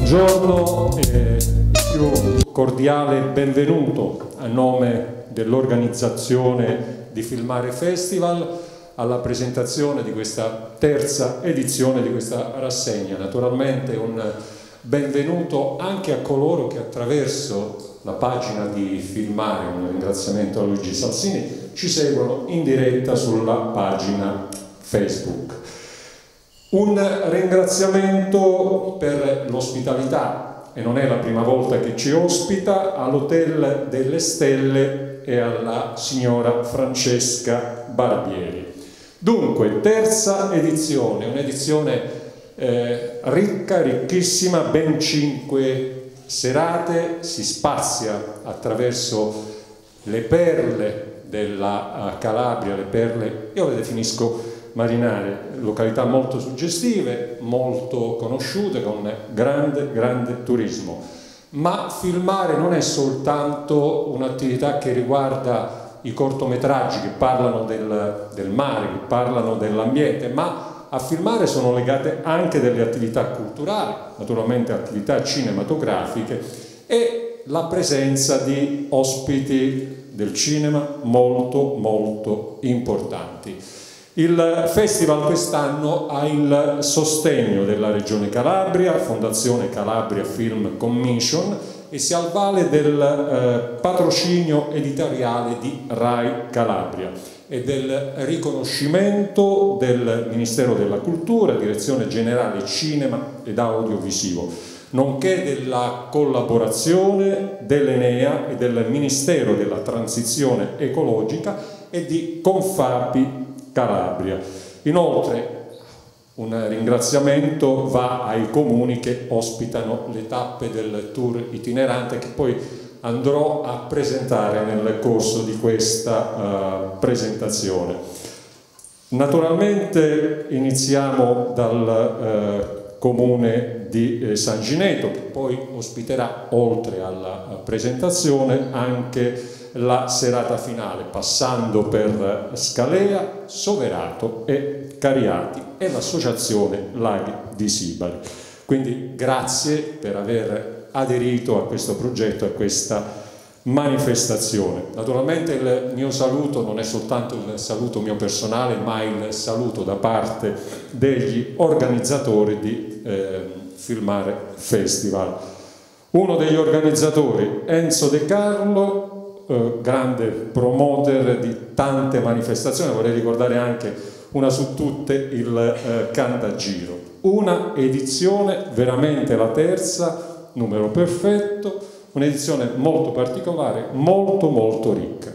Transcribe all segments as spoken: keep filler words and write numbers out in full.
Buongiorno e più cordiale benvenuto a nome dell'organizzazione di Filmare Festival alla presentazione di questa terza edizione di questa rassegna. Naturalmente un benvenuto anche a coloro che attraverso la pagina di Filmare, un ringraziamento a Luigi Salsini, ci seguono in diretta sulla pagina Facebook. Un ringraziamento per l'ospitalità, e non è la prima volta che ci ospita, all'Hotel delle Stelle e alla signora Francesca Barbieri. Dunque, terza edizione, un'edizione eh, ricca, ricchissima, ben cinque serate, si spazia attraverso le perle della Calabria, le perle, io le definisco marinare, località molto suggestive, molto conosciute, con grande, grande turismo. Ma filmare non è soltanto un'attività che riguarda i cortometraggi che parlano del, del mare, che parlano dell'ambiente, ma a filmare sono legate anche delle attività culturali, naturalmente attività cinematografiche e la presenza di ospiti del cinema molto, molto importanti. Il festival quest'anno ha il sostegno della Regione Calabria, Fondazione Calabria Film Commission, e si avvale del eh, patrocinio editoriale di Rai Calabria e del riconoscimento del Ministero della Cultura, Direzione Generale Cinema ed Audiovisivo, nonché della collaborazione dell'Enea e del Ministero della Transizione Ecologica e di Confapi Calabria. Inoltre un ringraziamento va ai comuni che ospitano le tappe del tour itinerante che poi andrò a presentare nel corso di questa uh, presentazione. Naturalmente iniziamo dal uh, comune di eh, San Gineto, che poi ospiterà, oltre alla uh, presentazione, anche la serata finale, passando per Scalea, Soverato e Cariati e l'associazione Laghi di Sibari. Quindi grazie per aver aderito a questo progetto, a questa manifestazione. Naturalmente il mio saluto non è soltanto il saluto mio personale, ma il saluto da parte degli organizzatori di eh, Filmare Festival. Uno degli organizzatori, Enzo De Carlo, Eh, grande promoter di tante manifestazioni, vorrei ricordare anche una su tutte, il eh, Cantagiro. Una edizione, veramente la terza, numero perfetto, un'edizione molto particolare, molto molto ricca.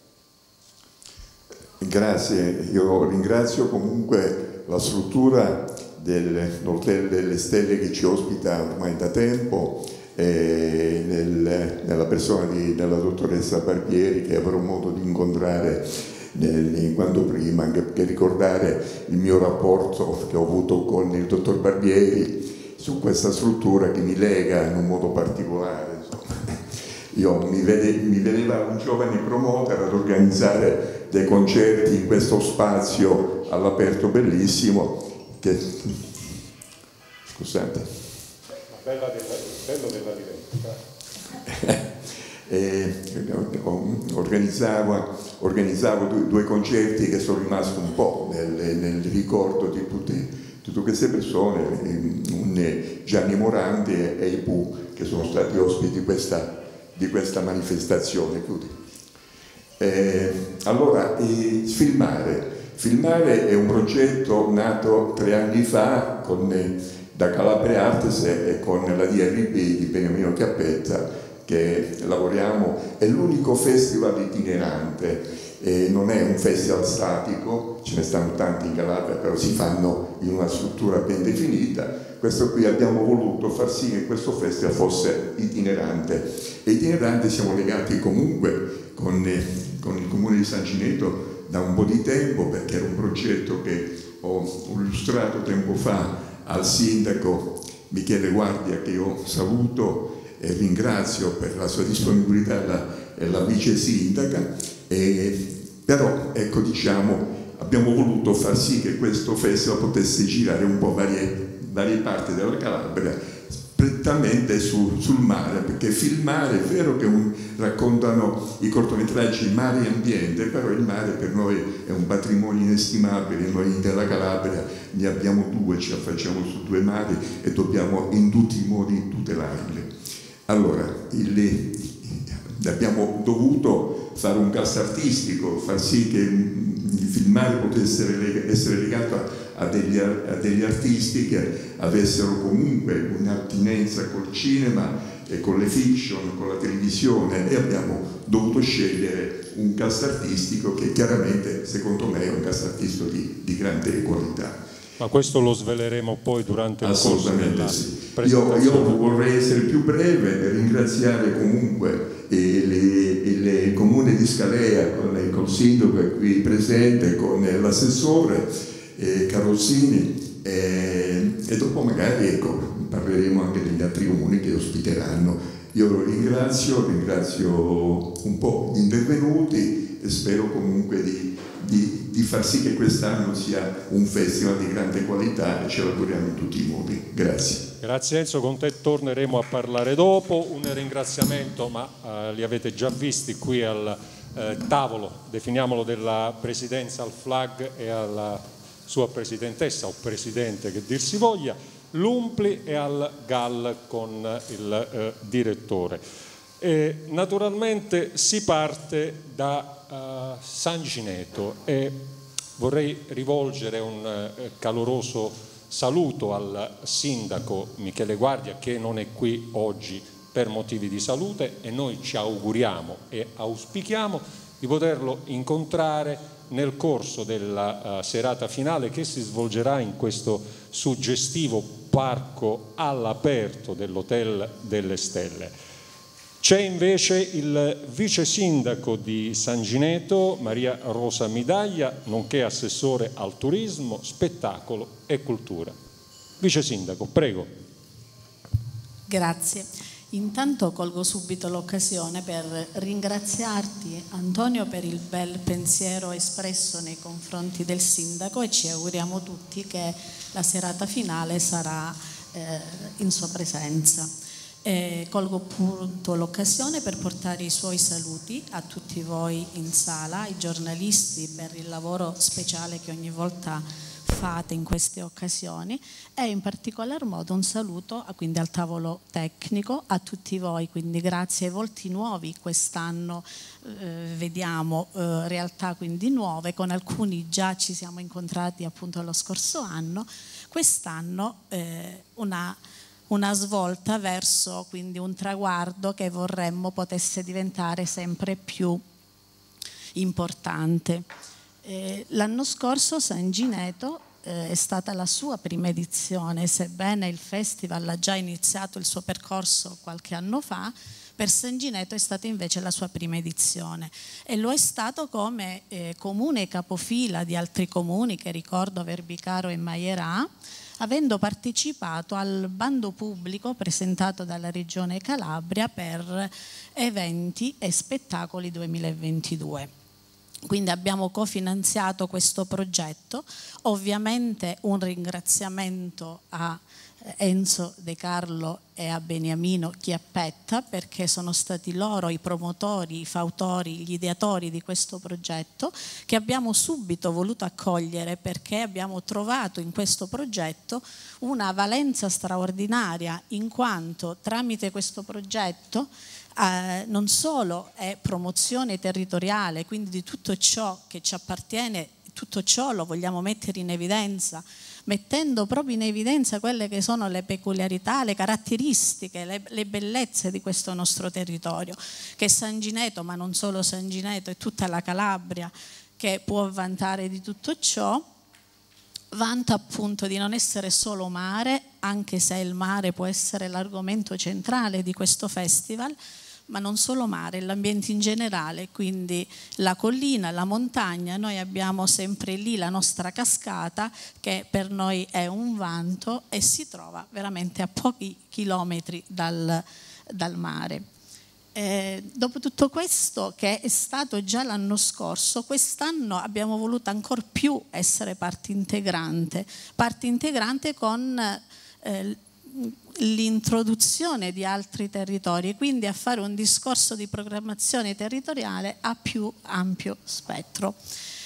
Grazie, io ringrazio comunque la struttura dell'Hotel delle Stelle che ci ospita ormai da tempo, E nel, nella persona di, della dottoressa Barbieri, che avrò modo di incontrare nel, quanto prima, anche perché ricordare il mio rapporto che ho avuto con il dottor Barbieri su questa struttura che mi lega in un modo particolare. Insomma. Io mi, vede, mi vedeva un giovane promoter ad organizzare dei concerti in questo spazio all'aperto bellissimo che... scusate. Bella della, bello della diretta. eh, organizzavo, organizzavo due, due concerti che sono rimasti un po' nel, nel ricordo di tutti, tutte queste persone, un Gianni Morandi e i Pooh, che sono stati ospiti di questa, di questa manifestazione. Eh, allora, eh, filmare. Filmare è un progetto nato tre anni fa con... Eh, da Calabria Artes e con la D R B di Beniamino Chiappetta, che lavoriamo, è l'unico festival itinerante, e non è un festival statico, ce ne stanno tanti in Calabria, però si fanno in una struttura ben definita. Questo qui abbiamo voluto far sì che questo festival fosse itinerante, e itinerante siamo legati comunque con, eh, con il comune di San Gineto da un po' di tempo, perché era un progetto che ho illustrato tempo fa al sindaco Michele Guardia, che io saluto e ringrazio per la sua disponibilità, la, e la vice sindaca, e, però ecco, diciamo, abbiamo voluto far sì che questo festival potesse girare un po' varie, varie parti della Calabria, prettamente su, sul mare, perché filmare, è vero che un, raccontano i cortometraggi mare e ambiente, però il mare per noi è un patrimonio inestimabile. Noi della Calabria ne abbiamo due, ci affacciamo su due mari e dobbiamo in tutti i modi tutelarli. Allora, il, abbiamo dovuto fare un cast artistico, far sì che il filmare potesse essere legato a, a, degli, a degli artisti che avessero comunque un'attinenza col cinema e con le fiction, con la televisione, e abbiamo dovuto scegliere un cast artistico che chiaramente secondo me è un cast artistico di, di grande qualità. Ma questo lo sveleremo poi durante il corso della sì. Io, io vorrei essere più breve e ringraziare comunque il, il, il comune di Scalea con il, col sindaco qui presente, con l'assessore eh, Carozzini, eh, e dopo magari ecco, parleremo anche degli altri comuni che ospiteranno. Io lo ringrazio, ringrazio un po' gli intervenuti e spero comunque di, di, di far sì che quest'anno sia un festival di grande qualità e ce l'auguriamo in tutti i modi. Grazie. Grazie Enzo, con te torneremo a parlare dopo. Un ringraziamento, ma eh, li avete già visti qui al eh, tavolo, definiamolo, della presidenza al F L A G e alla sua presidentessa o presidente che dir si voglia, l'U M P L I, e al G A L con il eh, direttore. E naturalmente si parte da uh, San Gineto e vorrei rivolgere un eh, caloroso saluto al sindaco Michele Guardia, che non è qui oggi per motivi di salute, e noi ci auguriamo e auspichiamo di poterlo incontrare nel corso della uh, serata finale che si svolgerà in questo suggestivo parco all'aperto dell'Hotel delle Stelle. C'è invece il vice sindaco di San Gineto, Maria Rosa Midaglia, nonché assessore al turismo, spettacolo e cultura. Vice sindaco, prego. Grazie. Intanto colgo subito l'occasione per ringraziarti, Antonio, per il bel pensiero espresso nei confronti del sindaco, e ci auguriamo tutti che la serata finale sarà eh, in sua presenza. Eh, colgo appunto l'occasione per portare i suoi saluti a tutti voi in sala, ai giornalisti per il lavoro speciale che ogni volta fate in queste occasioni, e in particolar modo un saluto a, quindi al tavolo tecnico, a tutti voi, quindi grazie ai volti nuovi. Quest'anno eh, vediamo eh, realtà quindi nuove, con alcuni già ci siamo incontrati appunto lo scorso anno, quest'anno eh, una una svolta verso quindi un traguardo che vorremmo potesse diventare sempre più importante. Eh, l'anno scorso San Gineto eh, è stata la sua prima edizione, sebbene il festival ha già iniziato il suo percorso qualche anno fa. Per San Gineto è stata invece la sua prima edizione, e lo è stato come eh, comune capofila di altri comuni che ricordo Verbicaro e Maierà, avendo partecipato al bando pubblico presentato dalla Regione Calabria per eventi e spettacoli duemilaventidue. Quindi abbiamo cofinanziato questo progetto. Ovviamente un ringraziamento a Enzo De Carlo e a Beniamino Chiappetta, perché sono stati loro i promotori, i fautori, gli ideatori di questo progetto, che abbiamo subito voluto accogliere, perché abbiamo trovato in questo progetto una valenza straordinaria, in quanto tramite questo progetto eh, non solo è promozione territoriale, quindi di tutto ciò che ci appartiene, tutto ciò lo vogliamo mettere in evidenza, mettendo proprio in evidenza quelle che sono le peculiarità, le caratteristiche, le, le bellezze di questo nostro territorio, che San Gineto, ma non solo San Gineto, è tutta la Calabria che può vantare di tutto ciò. Vanta appunto di non essere solo mare, anche se il mare può essere l'argomento centrale di questo festival, ma non solo mare, l'ambiente in generale, quindi la collina, la montagna. Noi abbiamo sempre lì la nostra cascata, che per noi è un vanto e si trova veramente a pochi chilometri dal, dal mare. Eh, dopo tutto questo, che è stato già l'anno scorso, quest'anno abbiamo voluto ancor più essere parte integrante, parte integrante con eh, l'introduzione di altri territori, quindi a fare un discorso di programmazione territoriale a più ampio spettro.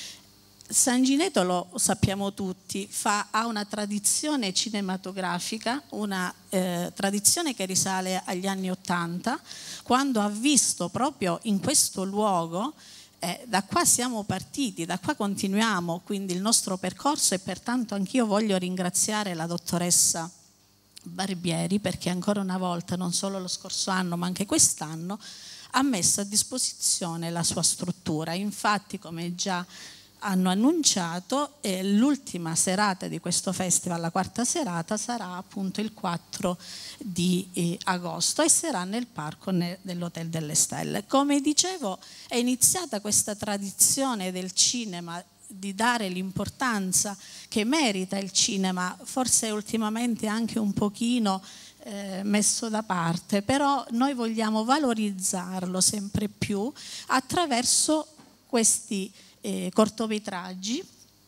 San Gineto, lo sappiamo tutti, fa, ha una tradizione cinematografica, una eh, tradizione che risale agli anni Ottanta, quando ha visto proprio in questo luogo, eh, da qua siamo partiti, da qua continuiamo quindi il nostro percorso, e pertanto anch'io voglio ringraziare la dottoressa Barbieri, perché ancora una volta, non solo lo scorso anno ma anche quest'anno, ha messo a disposizione la sua struttura. Infatti, come già hanno annunciato, eh, l'ultima serata di questo festival, la quarta serata, sarà appunto il quattro di eh, agosto e sarà nel parco ne, dell'Hotel delle Stelle. Come dicevo, è iniziata questa tradizione del cinema, di dare l'importanza che merita il cinema, forse ultimamente anche un pochino eh, messo da parte, però noi vogliamo valorizzarlo sempre più attraverso questi Eh, cortometraggi,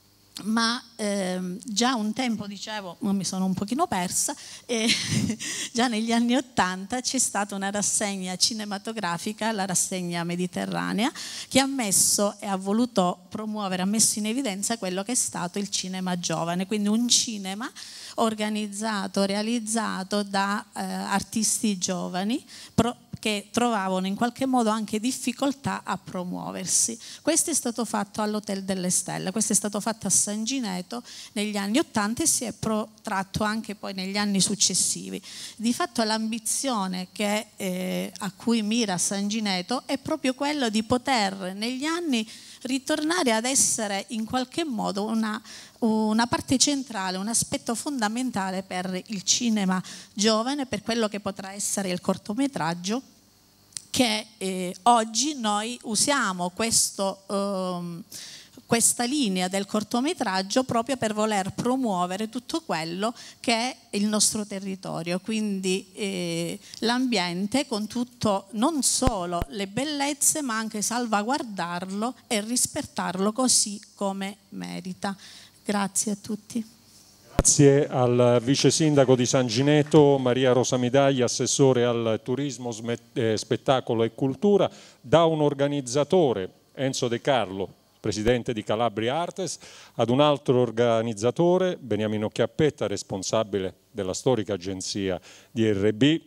ma ehm, già un tempo, dicevo, mi sono un pochino persa, eh, già negli anni Ottanta c'è stata una rassegna cinematografica, la rassegna mediterranea, che ha messo e ha voluto promuovere, ha messo in evidenza quello che è stato il cinema giovane, quindi un cinema organizzato, realizzato da eh, artisti giovani, pro, che trovavano in qualche modo anche difficoltà a promuoversi. Questo è stato fatto all'Hotel delle Stelle, questo è stato fatto a San Gineto negli anni Ottanta e si è protratto anche poi negli anni successivi. Di fatto l'ambizione che, eh, a cui mira San Gineto è proprio quello di poter negli anni ritornare ad essere in qualche modo una, una parte centrale, un aspetto fondamentale per il cinema giovane, per quello che potrà essere il cortometraggio, che eh, oggi noi usiamo questo, um, questa linea del cortometraggio proprio per voler promuovere tutto quello che è il nostro territorio, quindi eh, l'ambiente con tutto, non solo le bellezze, ma anche salvaguardarlo e rispettarlo così come merita. Grazie a tutti. Grazie al vice sindaco di San Gineto, Maria Rosa Medaglia, assessore al turismo, spettacolo e cultura, da un organizzatore, Enzo De Carlo, presidente di Calabria Artes, ad un altro organizzatore, Beniamino Chiappetta, responsabile della storica agenzia D R B,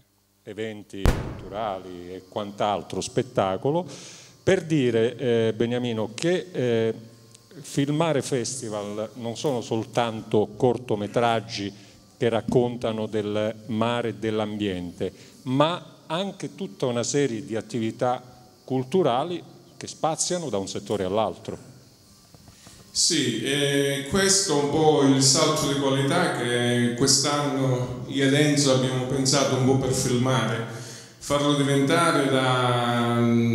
eventi culturali e quant'altro, spettacolo, per dire, eh, Beniamino, che eh, filmare festival non sono soltanto cortometraggi che raccontano del mare e dell'ambiente, ma anche tutta una serie di attività culturali che spaziano da un settore all'altro. Sì, eh, questo è un po' il salto di qualità che quest'anno io ed Enzo abbiamo pensato un po' per filmare, farlo diventare da,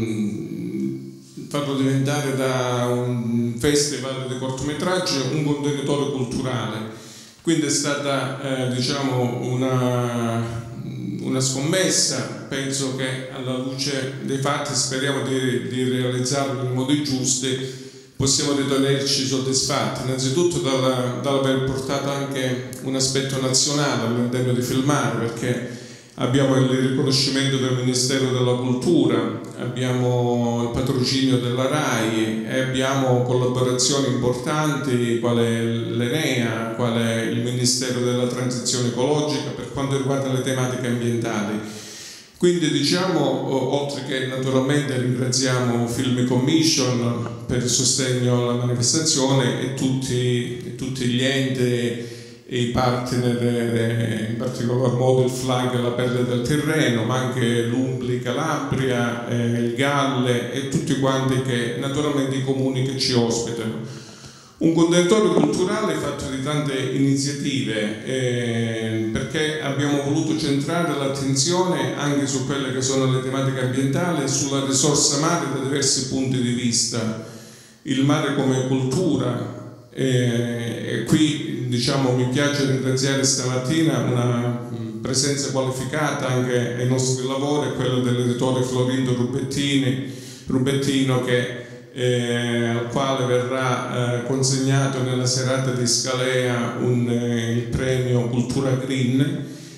farlo diventare da un festival di cortometraggi un contenitore culturale. Quindi è stata eh, diciamo una una scommessa, penso che alla luce dei fatti speriamo di, di realizzarlo in modi giusti, possiamo ritenerci soddisfatti, innanzitutto dall'aver portato anche un aspetto nazionale all'interno di filmare, perché abbiamo il riconoscimento del Ministero della Cultura, abbiamo il patrocinio della RAI e abbiamo collaborazioni importanti quale l'Enea, quale il Ministero della Transizione Ecologica per quanto riguarda le tematiche ambientali. Quindi diciamo, oltre che naturalmente ringraziamo Film Commission per il sostegno alla manifestazione e tutti, e tutti gli enti e i partner, in particolar modo il Flag La Perla del Tirreno, ma anche l'Umbli Calabria, eh, il Galle e tutti quanti che naturalmente i comuni che ci ospitano. Un contenitore culturale fatto di tante iniziative, eh, perché abbiamo voluto centrare l'attenzione anche su quelle che sono le tematiche ambientali e sulla risorsa mare da diversi punti di vista. Il mare come cultura, eh, e qui diciamo mi piace ringraziare stamattina una presenza qualificata anche ai nostri lavori, quella dell'editore Florindo Rubettini, Rubettino che Eh, al quale verrà eh, consegnato nella serata di Scalea un, eh, il premio Cultura Green,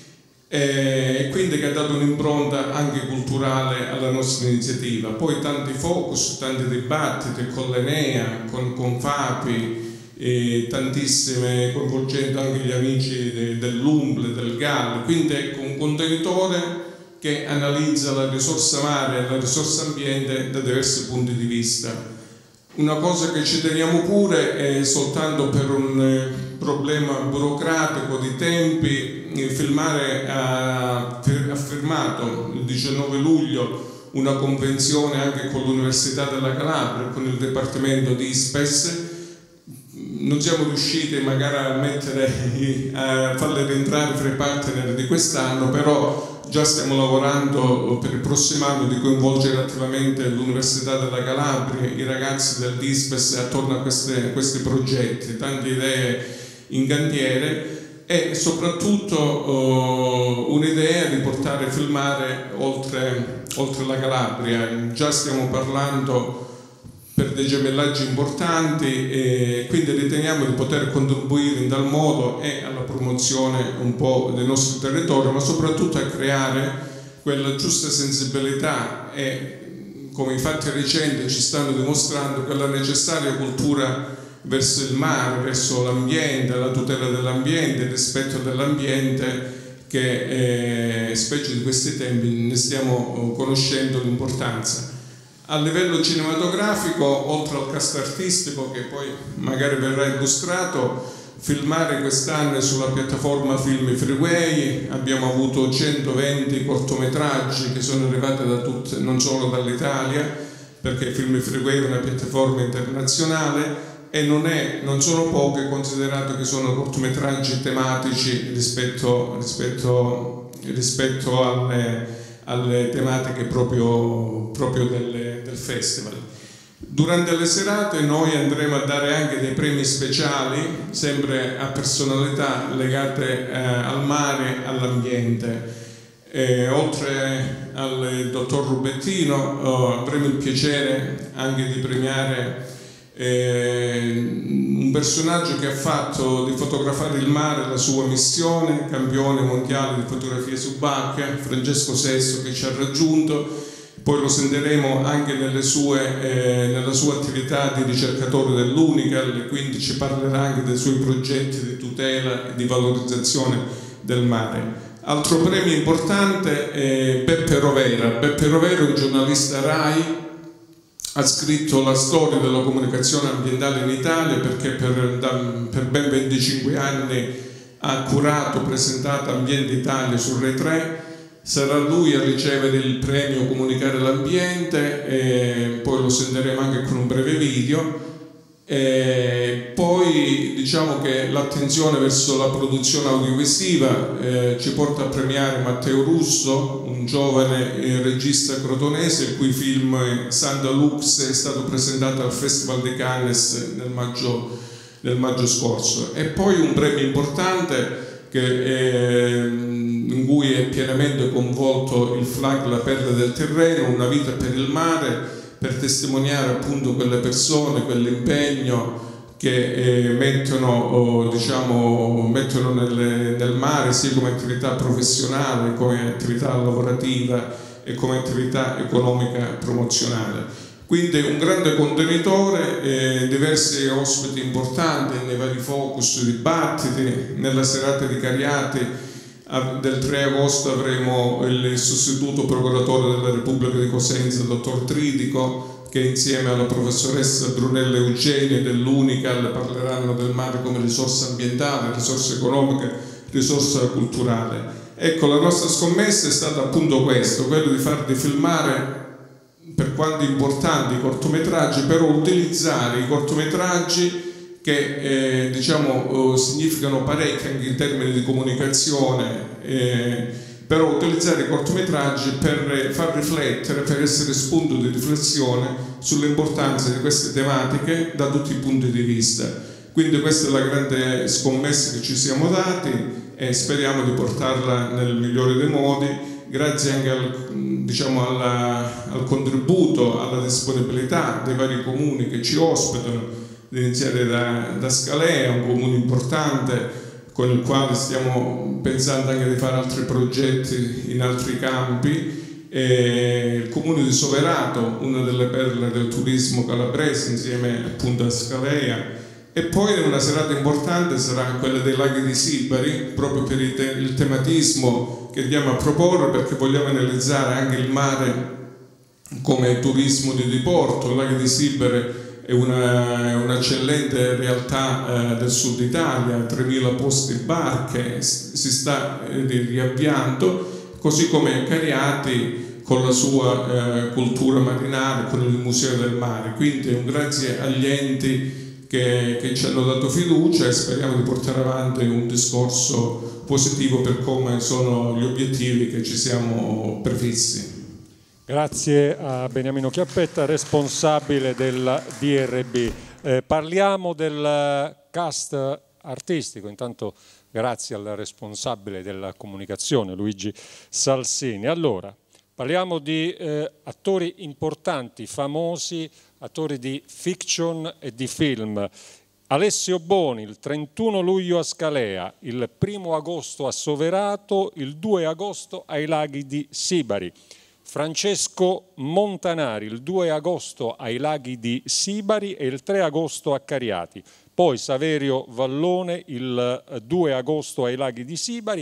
e quindi che ha dato un'impronta anche culturale alla nostra iniziativa. Poi tanti focus, tanti dibattiti con l'Enea, con, con Fapi, e tantissime, coinvolgendo anche gli amici de, dell'U M P L, del G A L, quindi ecco un contenitore che analizza la risorsa mare e la risorsa ambiente da diversi punti di vista. Una cosa che ci teniamo pure è soltanto per un eh, problema burocratico di tempi, il Filmare ha, ha firmato il diciannove luglio una convenzione anche con l'Università della Calabria, con il Dipartimento di ISPES. Non siamo riusciti magari a, mettere, a farle rientrare fra i partner di quest'anno, però già stiamo lavorando per il prossimo anno di coinvolgere attivamente l'Università della Calabria, i ragazzi del DISPES attorno a, queste, a questi progetti, tante idee in cantiere e soprattutto uh, un'idea di portare Filmare oltre, oltre la Calabria. Già stiamo parlando per dei gemellaggi importanti e quindi riteniamo di poter contribuire in tal modo e alla promozione un po' del nostro territorio, ma soprattutto a creare quella giusta sensibilità e, come i fatti recenti ci stanno dimostrando, quella necessaria cultura verso il mare, verso l'ambiente, la tutela dell'ambiente, il rispetto dell'ambiente, che eh, specie di questi tempi ne stiamo conoscendo l'importanza. A livello cinematografico, oltre al cast artistico che poi magari verrà illustrato, Filmare quest'anno sulla piattaforma Film Freeway, abbiamo avuto centoventi cortometraggi che sono arrivati da tutte, non solo dall'Italia, perché Film Freeway è una piattaforma internazionale e non, è, non sono poche, considerato che sono cortometraggi tematici rispetto, rispetto, rispetto alle alle tematiche proprio, proprio del, del festival. Durante le serate noi andremo a dare anche dei premi speciali, sempre a personalità legate eh, al mare e all'ambiente. Eh, oltre al dottor Rubettino eh, avremo il piacere anche di premiare Eh, un personaggio che ha fatto di fotografare il mare la sua missione, campione mondiale di fotografia subacquea, Francesco Sesto, che ci ha raggiunto. Poi lo sentiremo anche nelle sue, eh, nella sua attività di ricercatore dell'Unical, e quindi ci parlerà anche dei suoi progetti di tutela e di valorizzazione del mare. Altro premio importante è Beppe Rovera. Beppe Rovera è un giornalista RAI, ha scritto la storia della comunicazione ambientale in Italia, perché per, da, per ben venticinque anni ha curato, presentato Ambiente Italia su Rai tre. Sarà lui a ricevere il premio Comunicare l'Ambiente, e poi lo sentiremo anche con un breve video. E poi diciamo che l'attenzione verso la produzione audiovisiva eh, ci porta a premiare Matteo Russo, un giovane eh, regista crotonese, il cui film Santa Lux è stato presentato al Festival di Cannes nel maggio, nel maggio scorso. E poi un premio importante che è, in cui è pienamente coinvolto il F L A G La Perla del Tirreno, Una vita per il mare, per testimoniare appunto quelle persone, quell'impegno che eh, mettono, oh, diciamo, mettono nelle, nel mare, sia come attività professionale, come attività lavorativa e come attività economica promozionale. Quindi un grande contenitore, eh, diversi ospiti importanti nei vari focus, dibattiti. Nella serata di Cariati del tre agosto avremo il sostituto procuratore della Repubblica di Cosenza, il dottor Tridico, che insieme alla professoressa Brunella Eugenia dell'Unical parleranno del mare come risorsa ambientale, risorsa economica, risorsa culturale. Ecco, la nostra scommessa è stata appunto questo, quello di far di Filmare, per quanto importanti i cortometraggi, però utilizzare i cortometraggi che eh, diciamo, eh, significano parecchio anche in termini di comunicazione, eh, però utilizzare i cortometraggi per far riflettere, per essere spunto di riflessione sull'importanza di queste tematiche da tutti i punti di vista. Quindi questa è la grande scommessa che ci siamo dati e speriamo di portarla nel migliore dei modi, grazie anche al, diciamo, alla, al contributo, alla disponibilità dei vari comuni che ci ospitano, ad iniziare da, da Scalea, un comune importante con il quale stiamo pensando anche di fare altri progetti in altri campi. E il comune di Soverato, una delle perle del turismo calabrese, insieme appunto a Scalea. E poi una serata importante sarà quella dei laghi di Sibari, proprio per il, te il tematismo che andiamo a proporre, perché vogliamo analizzare anche il mare come turismo di diporto. Il lago di Sibari è un'eccellente un realtà eh, del sud Italia, tremila posti barche, si sta eh, riavviando, così come Cariati con la sua eh, cultura marinara, con il Museo del Mare. Quindi un grazie agli enti Che, che ci hanno dato fiducia, e speriamo di portare avanti un discorso positivo per come sono gli obiettivi che ci siamo prefissi. Grazie a Beniamino Chiappetta, responsabile del D R B. Eh, parliamo del cast artistico, intanto grazie al responsabile della comunicazione Luigi Salsini. Allora, parliamo di eh, attori importanti, famosi, attori di fiction e di film. Alessio Boni il trentuno luglio a Scalea, il primo agosto a Soverato, il due agosto ai laghi di Sibari. Francesco Montanari il due agosto ai laghi di Sibari e il tre agosto a Cariati. Poi Saverio Vallone il due agosto ai laghi di Sibari.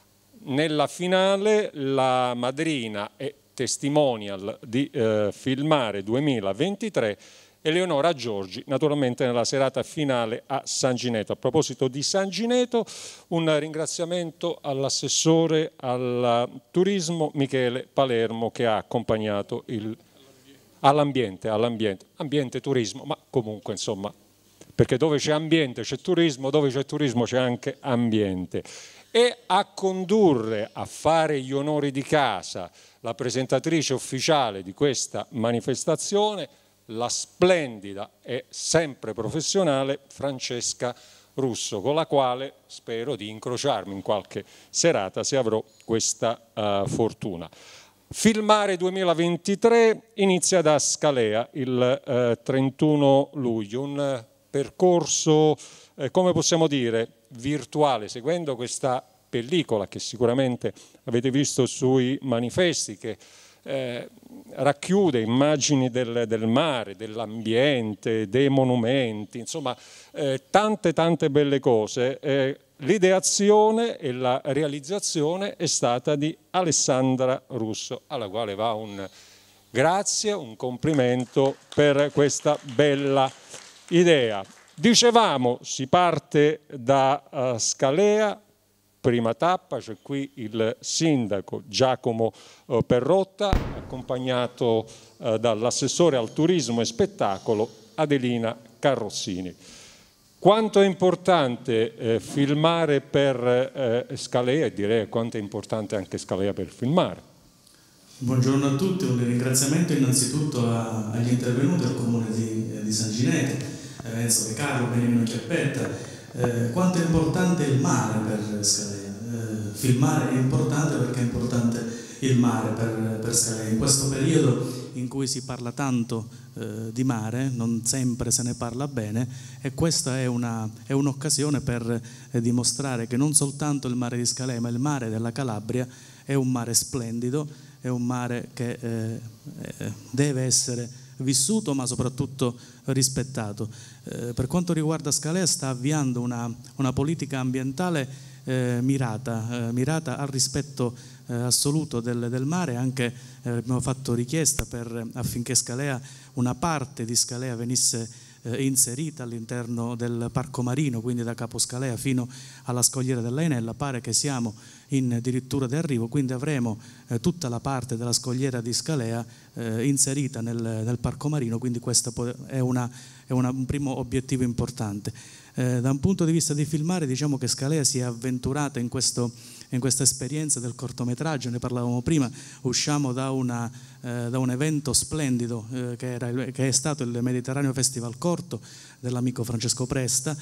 Nella finale la madrina è testimonial di eh, Filmare duemilaventitré, Eleonora Giorgi, naturalmente nella serata finale a San Gineto. A proposito di San Gineto, un ringraziamento all'assessore al turismo Michele Palermo, che ha accompagnato il all'ambiente, all'ambiente, ambiente turismo, ma comunque insomma, perché dove c'è ambiente c'è turismo, dove c'è turismo c'è anche ambiente. E a condurre, a fare gli onori di casa, la presentatrice ufficiale di questa manifestazione, la splendida e sempre professionale Francesca Russo, con la quale spero di incrociarmi in qualche serata se avrò questa uh, fortuna. Filmare duemilaventitré inizia da Scalea il uh, trentuno luglio, un uh, percorso, eh, come possiamo dire, virtuale, seguendo questa pellicola che sicuramente avete visto sui manifesti, che eh, racchiude immagini del, del mare, dell'ambiente, dei monumenti, insomma eh, tante tante belle cose. Eh, l'ideazione e la realizzazione è stata di Alessandra Russo, alla quale va un grazie, un complimento per questa bella idea. Dicevamo, si parte da uh, Scalea, prima tappa, c'è qui il sindaco Giacomo uh, Perrotta, accompagnato uh, dall'assessore al turismo e spettacolo Adelina Carrozzini. Quanto è importante eh, filmare per eh, Scalea, e direi quanto è importante anche Scalea per filmare. Buongiorno a tutti, un ringraziamento innanzitutto a, agli intervenuti al comune di, di San Gineto, Enzo De Carlo, Beniamino Chiappetta. Eh, quanto è importante il mare per Scalea. Eh, filmare è importante perché è importante il mare per, per Scalea. In questo periodo in cui si parla tanto eh, di mare, non sempre se ne parla bene, e questa è un'occasione un per eh, dimostrare che non soltanto il mare di Scalea, ma il mare della Calabria è un mare splendido, è un mare che eh, eh, deve essere vissuto ma soprattutto rispettato. Eh, per quanto riguarda Scalea, sta avviando una, una politica ambientale eh, mirata, eh, mirata al rispetto eh, assoluto del, del mare. Anche eh, abbiamo fatto richiesta per, affinché Scalea, una parte di Scalea venisse eh, inserita all'interno del parco marino, quindi da Capo Scalea fino alla scogliera dell'Ainella. Pare che siamo in addirittura di arrivo, quindi avremo eh, tutta la parte della scogliera di Scalea eh, inserita nel, nel parco marino, quindi questo è, una, è una, un primo obiettivo importante. Eh, da un punto di vista di filmare, diciamo che Scalea si è avventurata in, questo, in questa esperienza del cortometraggio, ne parlavamo prima, usciamo da, una, eh, da un evento splendido eh, che, era, che è stato il Mediterraneo Festival Corto dell'amico Francesco Presta,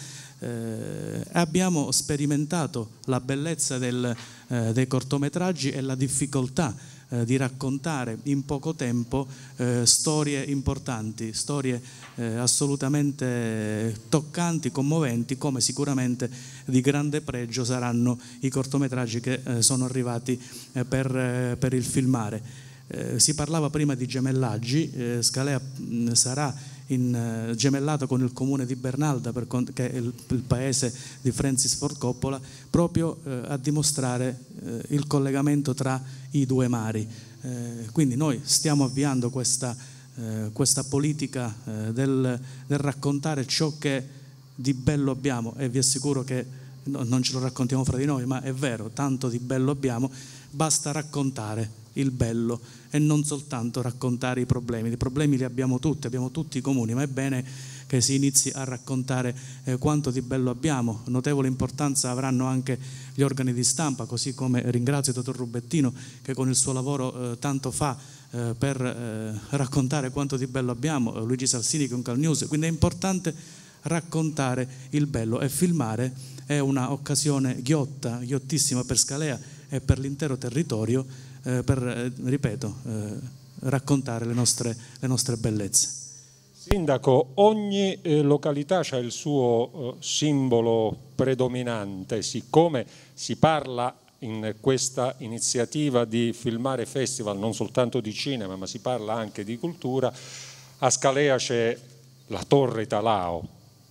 eh, abbiamo sperimentato la bellezza del, eh, dei cortometraggi e la difficoltà eh, di raccontare in poco tempo eh, storie importanti, storie eh, assolutamente toccanti, commoventi, come sicuramente di grande pregio saranno i cortometraggi che eh, sono arrivati eh, per, eh, per il filmare. Eh, si parlava prima di gemellaggi, eh, Scalea mh, sarà in uh, gemellato con il comune di Bernalda, per che è il, il paese di Francis Ford Coppola, proprio uh, a dimostrare uh, il collegamento tra i due mari. Uh, quindi noi stiamo avviando questa, uh, questa politica uh, del, del raccontare ciò che di bello abbiamo, e vi assicuro che no, non ce lo raccontiamo fra di noi, ma è vero, tanto di bello abbiamo, basta raccontare il bello e non soltanto raccontare i problemi. I problemi li abbiamo tutti, abbiamo tutti i comuni, ma è bene che si inizi a raccontare eh, quanto di bello abbiamo. Notevole importanza avranno anche gli organi di stampa, così come ringrazio il dottor Rubettino che con il suo lavoro eh, tanto fa eh, per eh, raccontare quanto di bello abbiamo, eh, Luigi Salsini con Cal News. Quindi è importante raccontare il bello, e filmare è un'occasione ghiotta, ghiottissima per Scalea e per l'intero territorio, eh, per, eh, ripeto, eh, raccontare le nostre, le nostre bellezze. Sindaco, ogni eh, località ha il suo eh, simbolo predominante, siccome si parla in questa iniziativa di Filmare Festival non soltanto di cinema, ma si parla anche di cultura. A Scalea c'è la Torre Talao.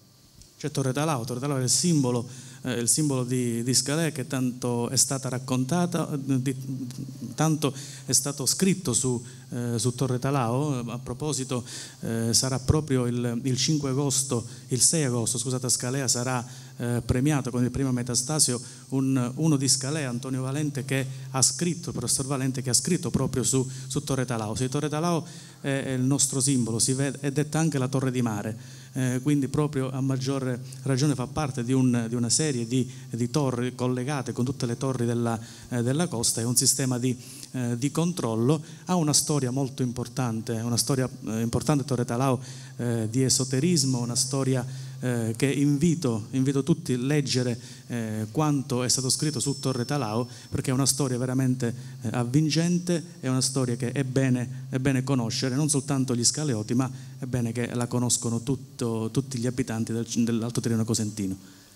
C'è Torre Talao, Torre Talao è il simbolo, eh, il simbolo di, di Scalea, che tanto è stata raccontata, di, tanto è stato scritto su, eh, su Torre Talao. A proposito, eh, sarà proprio il, il cinque agosto, il sei agosto, scusate, a Scalea sarà eh, premiato con il premio Metastasio un, uno di Scalea, Antonio Valente, che ha scritto, il professor Valente, che ha scritto proprio su, su Torre Talao. Se Torre Talao è, è il nostro simbolo, si vede, è detta anche la Torre di Mare. Eh, quindi proprio a maggior ragione fa parte di, un, di una serie di, di torri collegate con tutte le torri della, eh, della costa. È un sistema di, eh, di controllo, ha una storia molto importante, una storia eh, importante Torre Talao, eh, di esoterismo, una storia eh, che invito, invito tutti a leggere eh, quanto è stato scritto su Torre Talao, perché è una storia veramente eh, avvincente, è una storia che è bene, è bene conoscere, non soltanto gli scaleoti, ma è bene che la conoscono tutto, tutti gli abitanti del, dell'Alto Tirreno Cosentino.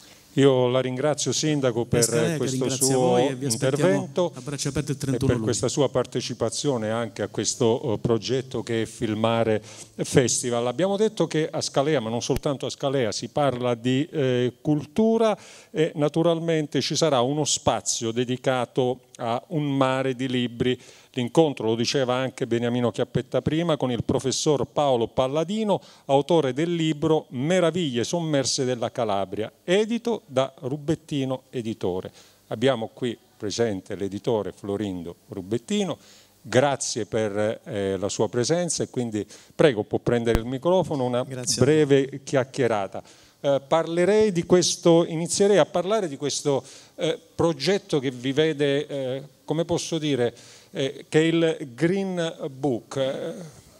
Io la ringrazio, Sindaco, per Scalea, questo suo intervento a braccia aperte il e trentuno per questa sua partecipazione anche a questo uh, progetto che è Filmare Festival. Abbiamo detto che a Scalea, ma non soltanto a Scalea, si parla di eh, cultura, e naturalmente ci sarà uno spazio dedicato a un mare di libri. L'incontro, lo diceva anche Beniamino Chiappetta prima, con il professor Paolo Palladino, autore del libro Meraviglie sommerse della Calabria, edito da Rubettino Editore. Abbiamo qui presente l'editore Florindo Rubettino. Grazie per eh, la sua presenza, e quindi prego, può prendere il microfono, una breve chiacchierata. Eh, parlerei di questo, inizierei a parlare di questo eh, progetto che vi vede, eh, come posso dire, eh, che è il Green Book. Eh,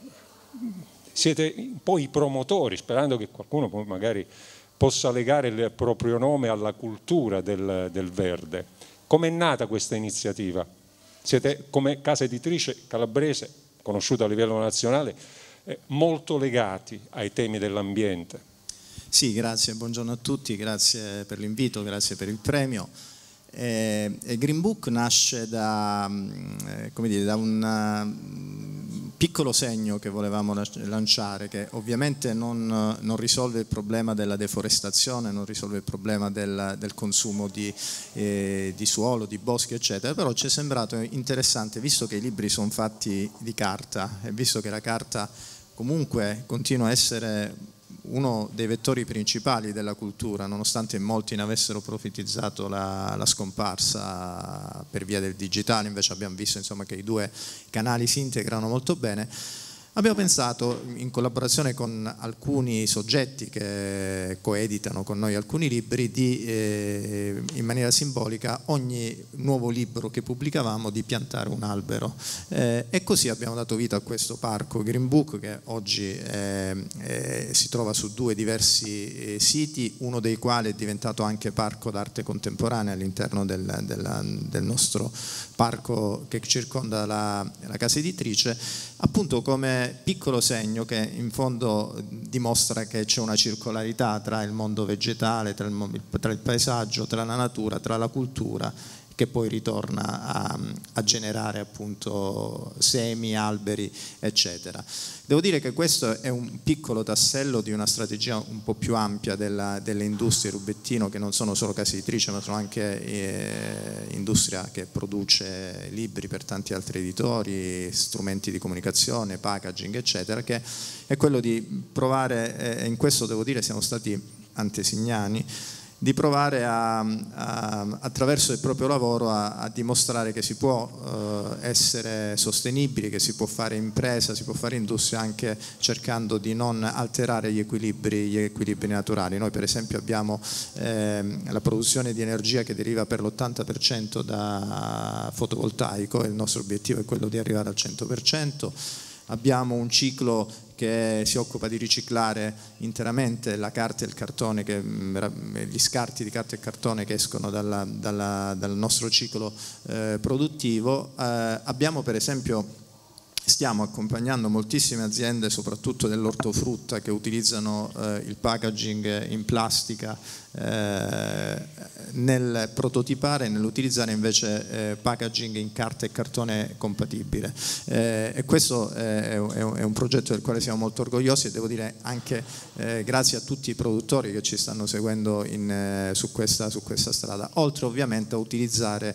siete un po' i promotori, sperando che qualcuno poi magari possa legare il proprio nome alla cultura del, del verde. Com'è nata questa iniziativa? Siete, come casa editrice calabrese, conosciuta a livello nazionale, eh, molto legati ai temi dell'ambiente. Sì, grazie, buongiorno a tutti, grazie per l'invito, grazie per il premio. Eh, il Green Book nasce da, eh, come dire, da un piccolo segno che volevamo lanciare, che ovviamente non, non risolve il problema della deforestazione, non risolve il problema del, del consumo di, eh, di suolo, di boschi, eccetera, però ci è sembrato interessante, visto che i libri sono fatti di carta e visto che la carta comunque continua a essere uno dei vettori principali della cultura, nonostante molti ne avessero profetizzato la, la scomparsa per via del digitale. Invece abbiamo visto, insomma, che i due canali si integrano molto bene. Abbiamo pensato, in collaborazione con alcuni soggetti che coeditano con noi alcuni libri, di eh, in maniera simbolica ogni nuovo libro che pubblicavamo di piantare un albero, eh, e così abbiamo dato vita a questo parco Green Book, che oggi eh, eh, si trova su due diversi eh, siti, uno dei quali è diventato anche parco d'arte contemporanea all'interno del, del, del nostro parco che circonda la, la casa editrice, appunto come piccolo segno che in fondo dimostra che c'è una circolarità tra il mondo vegetale, tra il, tra il paesaggio, tra la natura, tra la cultura, che poi ritorna a, a generare appunto semi, alberi, eccetera. Devo dire che questo è un piccolo tassello di una strategia un po' più ampia della, delle industrie Rubettino, che non sono solo case editrici, ma sono anche eh, industria che produce libri per tanti altri editori, strumenti di comunicazione, packaging, eccetera, che è quello di provare, e in questo devo dire siamo stati antesignani, di provare a, a, attraverso il proprio lavoro a, a dimostrare che si può eh, essere sostenibili, che si può fare impresa, si può fare industria anche cercando di non alterare gli equilibri, gli equilibri naturali. Noi per esempio abbiamo eh, la produzione di energia che deriva per l'ottanta per cento da fotovoltaico, e il nostro obiettivo è quello di arrivare al cento per cento. Abbiamo un ciclo che si occupa di riciclare interamente la carta e il cartone, che, gli scarti di carta e cartone che escono dalla, dalla, dal nostro ciclo eh, produttivo. Eh, abbiamo per esempio, stiamo accompagnando moltissime aziende, soprattutto dell'ortofrutta, che utilizzano eh, il packaging in plastica eh, nel prototipare e nell'utilizzare invece eh, packaging in carta e cartone compatibile. Eh, e questo è, è, un, è un progetto del quale siamo molto orgogliosi, e devo dire anche eh, grazie a tutti i produttori che ci stanno seguendo in, eh, su, questa, su questa strada, oltre ovviamente a utilizzare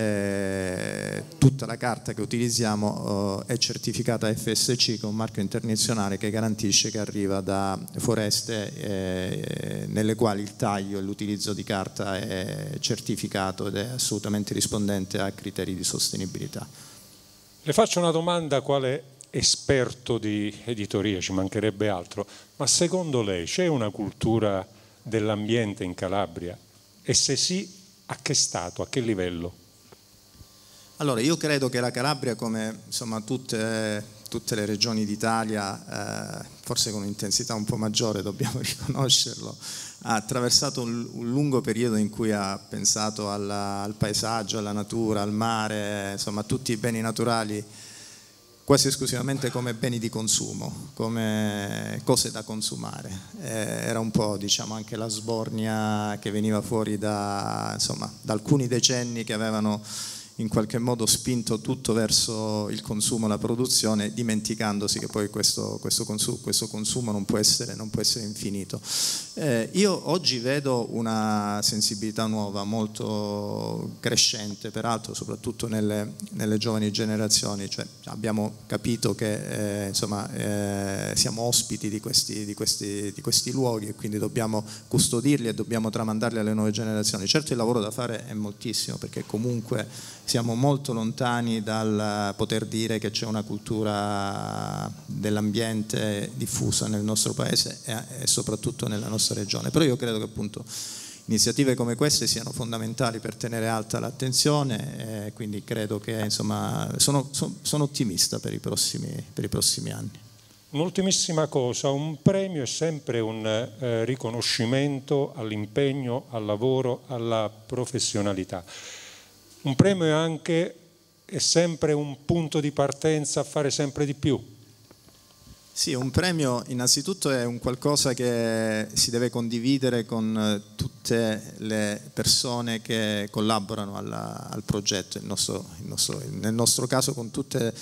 eh, tutta la carta che utilizziamo eh, è certificata F S C, con un marchio internazionale che garantisce che arriva da foreste eh, nelle quali il taglio e l'utilizzo di carta è certificato ed è assolutamente rispondente a criteri di sostenibilità. Le faccio una domanda quale esperto di editoria, ci mancherebbe altro, ma secondo lei c'è una cultura dell'ambiente in Calabria? E se sì, a che stato, a che livello? Allora, io credo che la Calabria, come insomma tutte, tutte le regioni d'Italia, eh, forse con un'intensità un po' maggiore, dobbiamo riconoscerlo, ha attraversato un, un lungo periodo in cui ha pensato alla, al paesaggio, alla natura, al mare, insomma a tutti i beni naturali quasi esclusivamente come beni di consumo, come cose da consumare. Eh, era un po', diciamo, anche la sbornia che veniva fuori da, insomma, da alcuni decenni che avevano in qualche modo spinto tutto verso il consumo, la produzione, dimenticandosi che poi questo, questo, consumo, questo consumo non può essere, non può essere infinito. Eh, io oggi vedo una sensibilità nuova, molto crescente, peraltro soprattutto nelle, nelle giovani generazioni, cioè abbiamo capito che eh, insomma, eh, siamo ospiti di questi, di, questi, di questi luoghi, e quindi dobbiamo custodirli e dobbiamo tramandarli alle nuove generazioni. Certo il lavoro da fare è moltissimo, perché comunque siamo molto lontani dal poter dire che c'è una cultura dell'ambiente diffusa nel nostro paese e soprattutto nella nostra regione. Però io credo che appunto iniziative come queste siano fondamentali per tenere alta l'attenzione, e quindi credo che insomma sono, sono, sono ottimista per i prossimi, per i prossimi anni. Un'ultimissima cosa, un premio è sempre un eh, riconoscimento all'impegno, al lavoro, alla professionalità. Un premio è anche, è sempre un punto di partenza a fare sempre di più. Sì, un premio innanzitutto è un qualcosa che si deve condividere con tutte le persone che collaborano alla, al progetto, il nostro, il nostro, nel nostro caso con tutti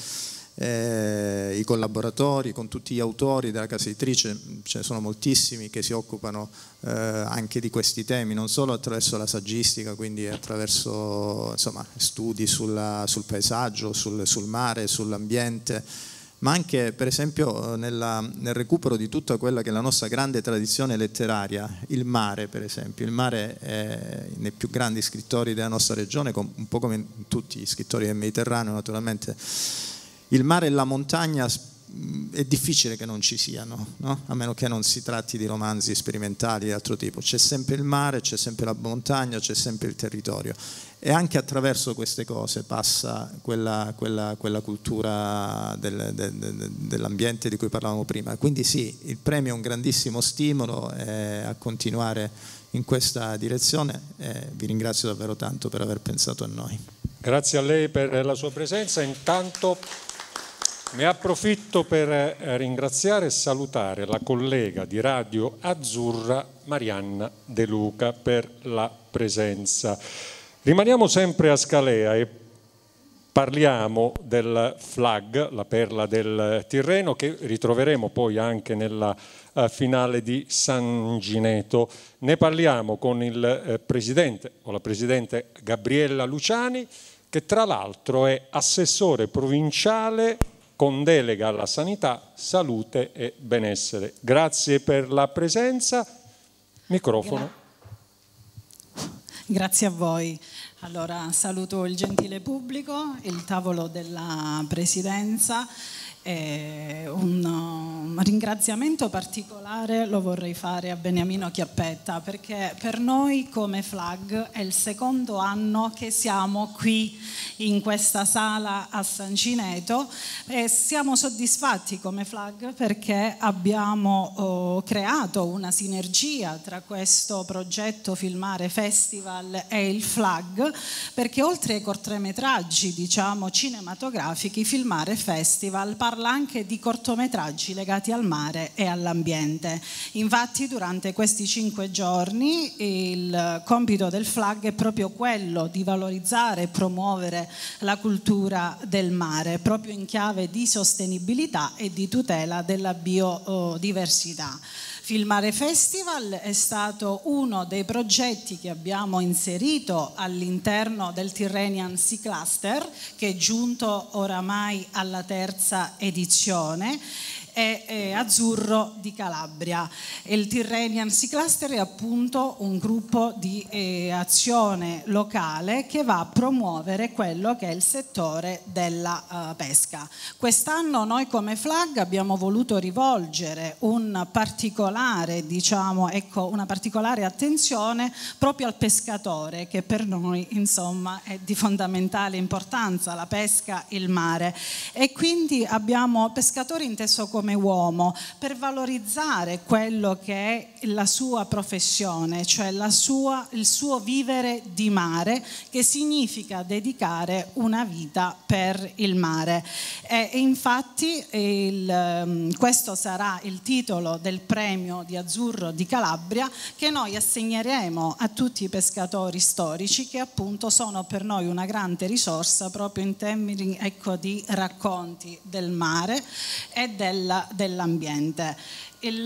eh, i collaboratori, con tutti gli autori della casa editrice. Ce ne sono moltissimi che si occupano eh, anche di questi temi, non solo attraverso la saggistica, quindi attraverso insomma, studi sulla, sul paesaggio, sul, sul mare, sull'ambiente, ma anche per esempio nella, nel recupero di tutta quella che è la nostra grande tradizione letteraria, il mare per esempio. Il mare è nei più grandi scrittori della nostra regione, un po' come tutti gli scrittori del Mediterraneo naturalmente. Il mare e la montagna è difficile che non ci siano, no? A meno che non si tratti di romanzi sperimentali di altro tipo. C'è sempre il mare, c'è sempre la montagna, c'è sempre il territorio, e anche attraverso queste cose passa quella, quella, quella cultura del, del, del, dell'ambiente di cui parlavamo prima. Quindi sì, il premio è un grandissimo stimolo eh, a continuare in questa direzione, e vi ringrazio davvero tanto per aver pensato a noi. Grazie a lei per la sua presenza. Intanto ne approfitto per ringraziare e salutare la collega di Radio Azzurra Marianna De Luca per la presenza. Rimaniamo sempre a Scalea e parliamo del FLAG, la perla del Tirreno, che ritroveremo poi anche nella uh, finale di San Gineto. Ne parliamo con il uh, presidente o la presidente Gabriella Luciani, che tra l'altro è assessore provinciale con delega alla sanità, salute e benessere. Grazie per la presenza. Microfono. Grazie a voi. Allora, saluto il gentile pubblico, il tavolo della Presidenza. E un, un ringraziamento particolare lo vorrei fare a Beniamino Chiappetta, perché per noi come FLAG è il secondo anno che siamo qui in questa sala a San Gineto, e siamo soddisfatti come FLAG perché abbiamo oh, creato una sinergia tra questo progetto Filmare Festival e il FLAG, perché oltre ai cortometraggi, diciamo, cinematografici, Filmare Festival parla anche di cortometraggi legati al mare e all'ambiente. Infatti durante questi cinque giorni il compito del FLAG è proprio quello di valorizzare e promuovere la cultura del mare, proprio in chiave di sostenibilità e di tutela della biodiversità. Filmare Festival è stato uno dei progetti che abbiamo inserito all'interno del Tyrrhenian Sea Cluster, che è giunto oramai alla terza edizione, e, e Azzurro di Calabria. Il Tyrrhenian Sea Cluster è appunto un gruppo di eh, azione locale che va a promuovere quello che è il settore della uh, pesca. Quest'anno noi come FLAG abbiamo voluto rivolgere un particolare, diciamo, ecco, una particolare attenzione proprio al pescatore, che per noi insomma è di fondamentale importanza, la pesca, il mare, e quindi abbiamo pescatori inteso come come uomo, per valorizzare quello che è la sua professione, cioè la sua, il suo vivere di mare, che significa dedicare una vita per il mare. E, e infatti il, questo sarà il titolo del premio di Azzurro di Calabria, che noi assegneremo a tutti i pescatori storici, che appunto sono per noi una grande risorsa proprio in termini, ecco, di racconti del mare e del dell'ambiente. Il,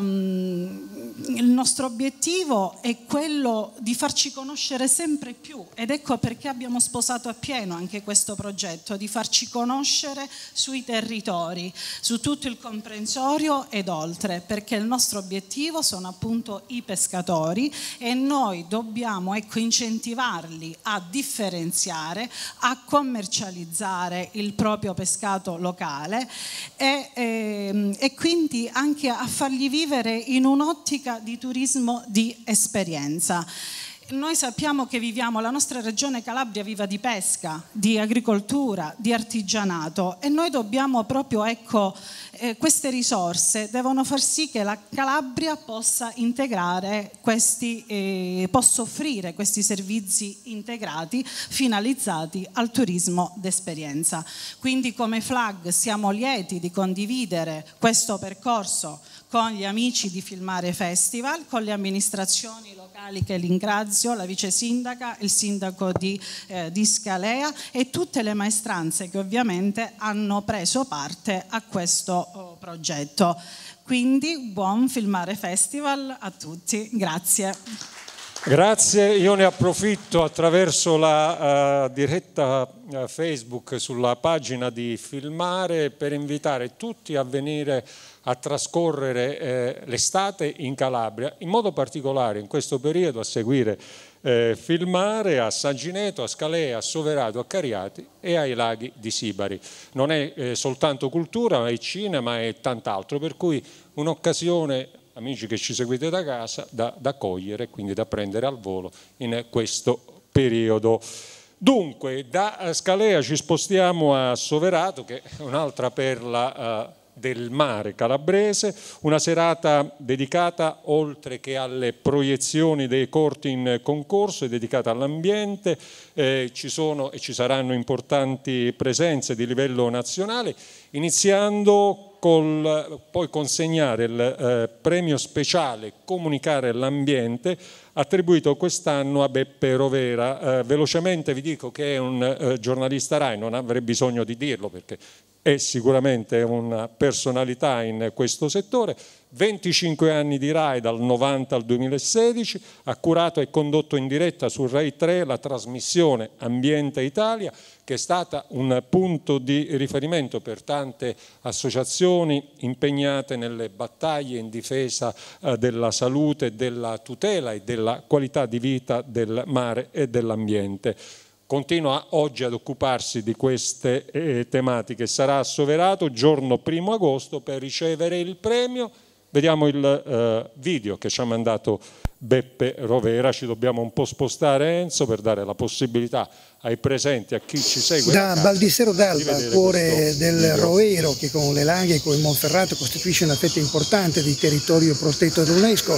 um, il nostro obiettivo è quello di farci conoscere sempre più, ed ecco perché abbiamo sposato appieno anche questo progetto, di farci conoscere sui territori, su tutto il comprensorio ed oltre, perché il nostro obiettivo sono appunto i pescatori, e noi dobbiamo, ecco, incentivarli a differenziare, a commercializzare il proprio pescato locale e, e, e quindi anche a a fargli vivere in un'ottica di turismo di esperienza. Noi sappiamo che viviamo, la nostra regione Calabria viva di pesca, di agricoltura, di artigianato, e noi dobbiamo proprio, ecco, eh, queste risorse devono far sì che la Calabria possa integrare questi, eh, possa offrire questi servizi integrati finalizzati al turismo d'esperienza. Quindi come FLAG siamo lieti di condividere questo percorso con gli amici di Filmare Festival, con le amministrazioni locali che ringrazio, la vice sindaca, il sindaco di, eh, di Scalea e tutte le maestranze che ovviamente hanno preso parte a questo oh, progetto. Quindi buon Filmare Festival a tutti, grazie. Grazie, io ne approfitto attraverso la uh, diretta uh, Facebook sulla pagina di Filmare per invitare tutti a venire a trascorrere eh, l'estate in Calabria, in modo particolare in questo periodo a seguire eh, Filmare a San Gineto, a Scalea, a Soverato, a Cariati e ai laghi di Sibari. Non è eh, soltanto cultura, ma è cinema e tant'altro, per cui un'occasione, amici che ci seguite da casa, da, da cogliere e quindi da prendere al volo in questo periodo. Dunque, da Scalea ci spostiamo a Soverato, che è un'altra perla eh, del mare calabrese, una serata dedicata, oltre che alle proiezioni dei corti in concorso, è dedicata all'ambiente, eh, ci sono e ci saranno importanti presenze di livello nazionale, iniziando col poi consegnare il eh, premio speciale Comunicare l'ambiente, attribuito quest'anno a Beppe Rovera. Eh, velocemente vi dico che è un eh, giornalista Rai, non avrei bisogno di dirlo perché è sicuramente una personalità in questo settore, venticinque anni di Rai dal novanta al duemilasedici, ha curato e condotto in diretta su Rai tre la trasmissione Ambiente Italia, che è stata un punto di riferimento per tante associazioni impegnate nelle battaglie in difesa eh, della salute, della tutela e della qualità di vita del mare e dell'ambiente. Continua oggi ad occuparsi di queste eh, tematiche. Sarà a Soverato giorno primo agosto per ricevere il premio. Vediamo il eh, video che ci ha mandato Beppe Rovera. Ci dobbiamo un po' spostare, Enzo, per dare la possibilità ai presenti, a chi ci segue da Baldissero d'Alba, cuore del video. Roero, che con le Langhe e con il Monferrato costituisce una fetta importante di territorio protetto dall'UNESCO.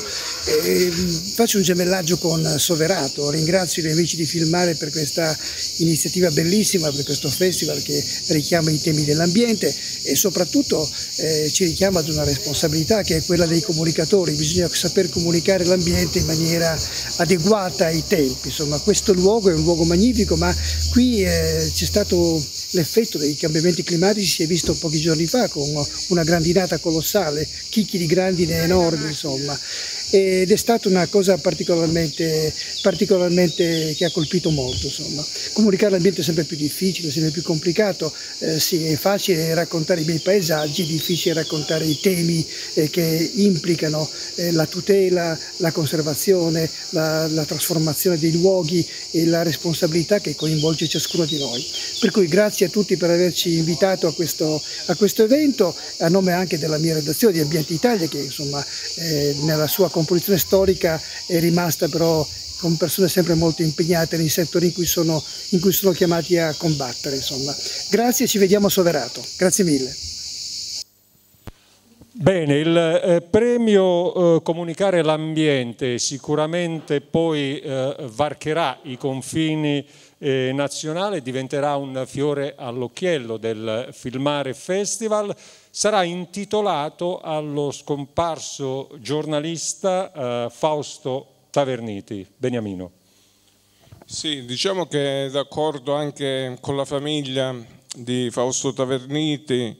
E faccio un gemellaggio con Soverato, ringrazio gli amici di Filmare per questa iniziativa bellissima, per questo festival che richiama i temi dell'ambiente e soprattutto eh, ci richiama ad una responsabilità che è quella dei comunicatori. Bisogna saper comunicare l'ambiente in maniera adeguata ai tempi. Insomma, questo luogo è un luogo magnifico, ma qui eh, c'è stato l'effetto dei cambiamenti climatici, si è visto pochi giorni fa con una grandinata colossale, chicchi di grandine enormi, insomma. Ed è stata una cosa particolarmente, particolarmente che ha colpito molto, insomma. Comunicare l'ambiente è sempre più difficile, sempre più complicato, eh, sì, è facile raccontare i bei paesaggi, è difficile raccontare i temi eh, che implicano eh, la tutela, la conservazione, la, la trasformazione dei luoghi e la responsabilità che coinvolge ciascuno di noi. Per cui grazie a tutti per averci invitato a questo, a questo evento, a nome anche della mia redazione di Ambiente Italia, che insomma eh, nella sua composizione storica è rimasta però con persone sempre molto impegnate nei settori in cui sono, in cui sono chiamati a combattere. Insomma. Grazie, ci vediamo a Soverato. Grazie mille. Bene, il eh, premio eh, Comunicare l'ambiente sicuramente poi eh, varcherà i confini eh, nazionali, diventerà un fiore all'occhiello del Filmare Festival. Sarà intitolato allo scomparso giornalista eh, Fausto Taverniti. Beniamino. Sì, diciamo che d'accordo anche con la famiglia di Fausto Taverniti,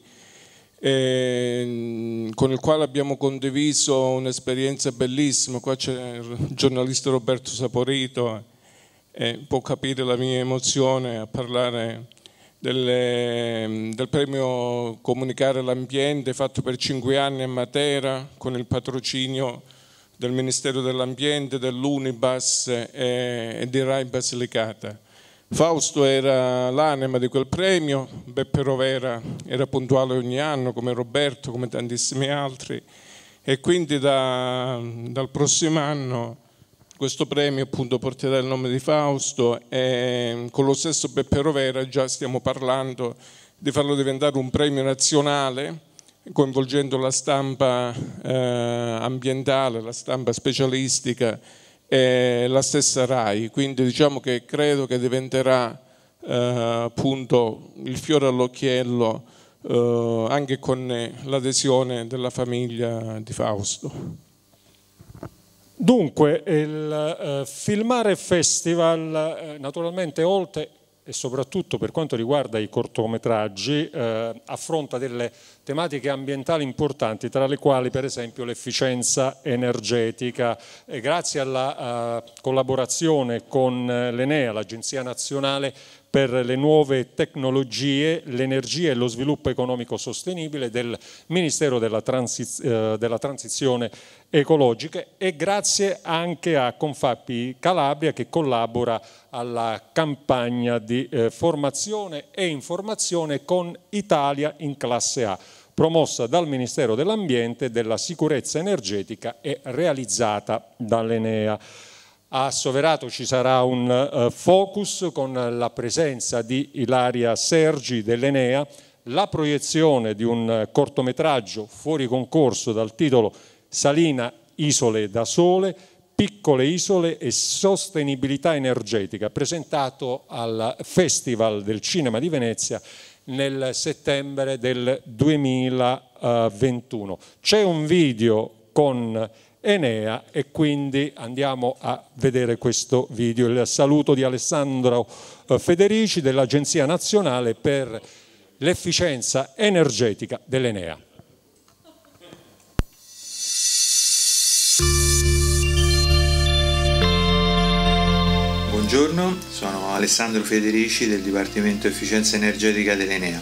eh, con il quale abbiamo condiviso un'esperienza bellissima. Qua c'è il giornalista Roberto Saporito, eh, può capire la mia emozione a parlare Delle, del premio Comunicare l'ambiente fatto per cinque anni a Matera con il patrocinio del Ministero dell'Ambiente, dell'Unibas e, e di Rai Basilicata. Fausto era l'anima di quel premio, Beppe Rovera era puntuale ogni anno come Roberto, come tantissimi altri, e quindi da, dal prossimo anno questo premio appunto porterà il nome di Fausto e con lo stesso Beppe Rovera già stiamo parlando di farlo diventare un premio nazionale, coinvolgendo la stampa eh, ambientale, la stampa specialistica e la stessa Rai. Quindi diciamo che credo che diventerà eh, appunto il fiore all'occhiello eh, anche con l'adesione della famiglia di Fausto. Dunque, il eh, Filmare Festival, eh, naturalmente oltre e soprattutto per quanto riguarda i cortometraggi eh, affronta delle tematiche ambientali importanti, tra le quali per esempio l'efficienza energetica. E grazie alla uh, collaborazione con l'Enea, l'Agenzia Nazionale per le Nuove Tecnologie, l'Energia e lo Sviluppo Economico Sostenibile del Ministero della, Transiz- eh, della Transizione Ecologica, e grazie anche a Confapi Calabria, che collabora alla campagna di eh, formazione e informazione con Italia in classe A, promossa dal Ministero dell'Ambiente e della Sicurezza Energetica e realizzata dall'Enea. A Soverato ci sarà un uh, focus con la presenza di Ilaria Sergi dell'Enea, la proiezione di un uh, cortometraggio fuori concorso dal titolo Salina, isole da sole, piccole isole e sostenibilità energetica, presentato al Festival del Cinema di Venezia nel settembre del duemilaventuno. C'è un video con Enea e quindi andiamo a vedere questo video. Il saluto di Alessandro Federici dell'Agenzia Nazionale per l'Efficienza Energetica dell'Enea. Buongiorno, sono Alessandro Federici del Dipartimento Efficienza Energetica dell'Enea.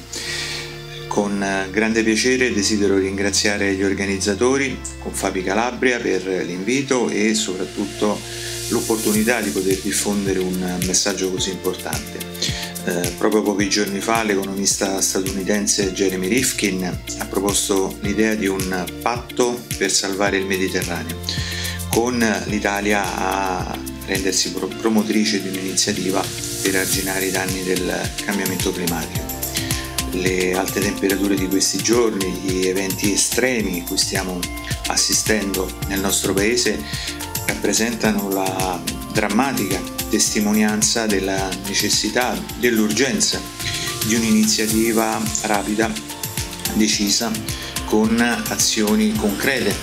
Con grande piacere desidero ringraziare gli organizzatori, Confapi Calabria, per l'invito e soprattutto l'opportunità di poter diffondere un messaggio così importante. Eh, proprio pochi giorni fa l'economista statunitense Jeremy Rifkin ha proposto l'idea di un patto per salvare il Mediterraneo, con l'Italia a rendersi promotrice di un'iniziativa per arginare i danni del cambiamento climatico. Le alte temperature di questi giorni, gli eventi estremi a cui stiamo assistendo nel nostro paese rappresentano la drammatica testimonianza della necessità, dell'urgenza di un'iniziativa rapida, decisa, con azioni concrete,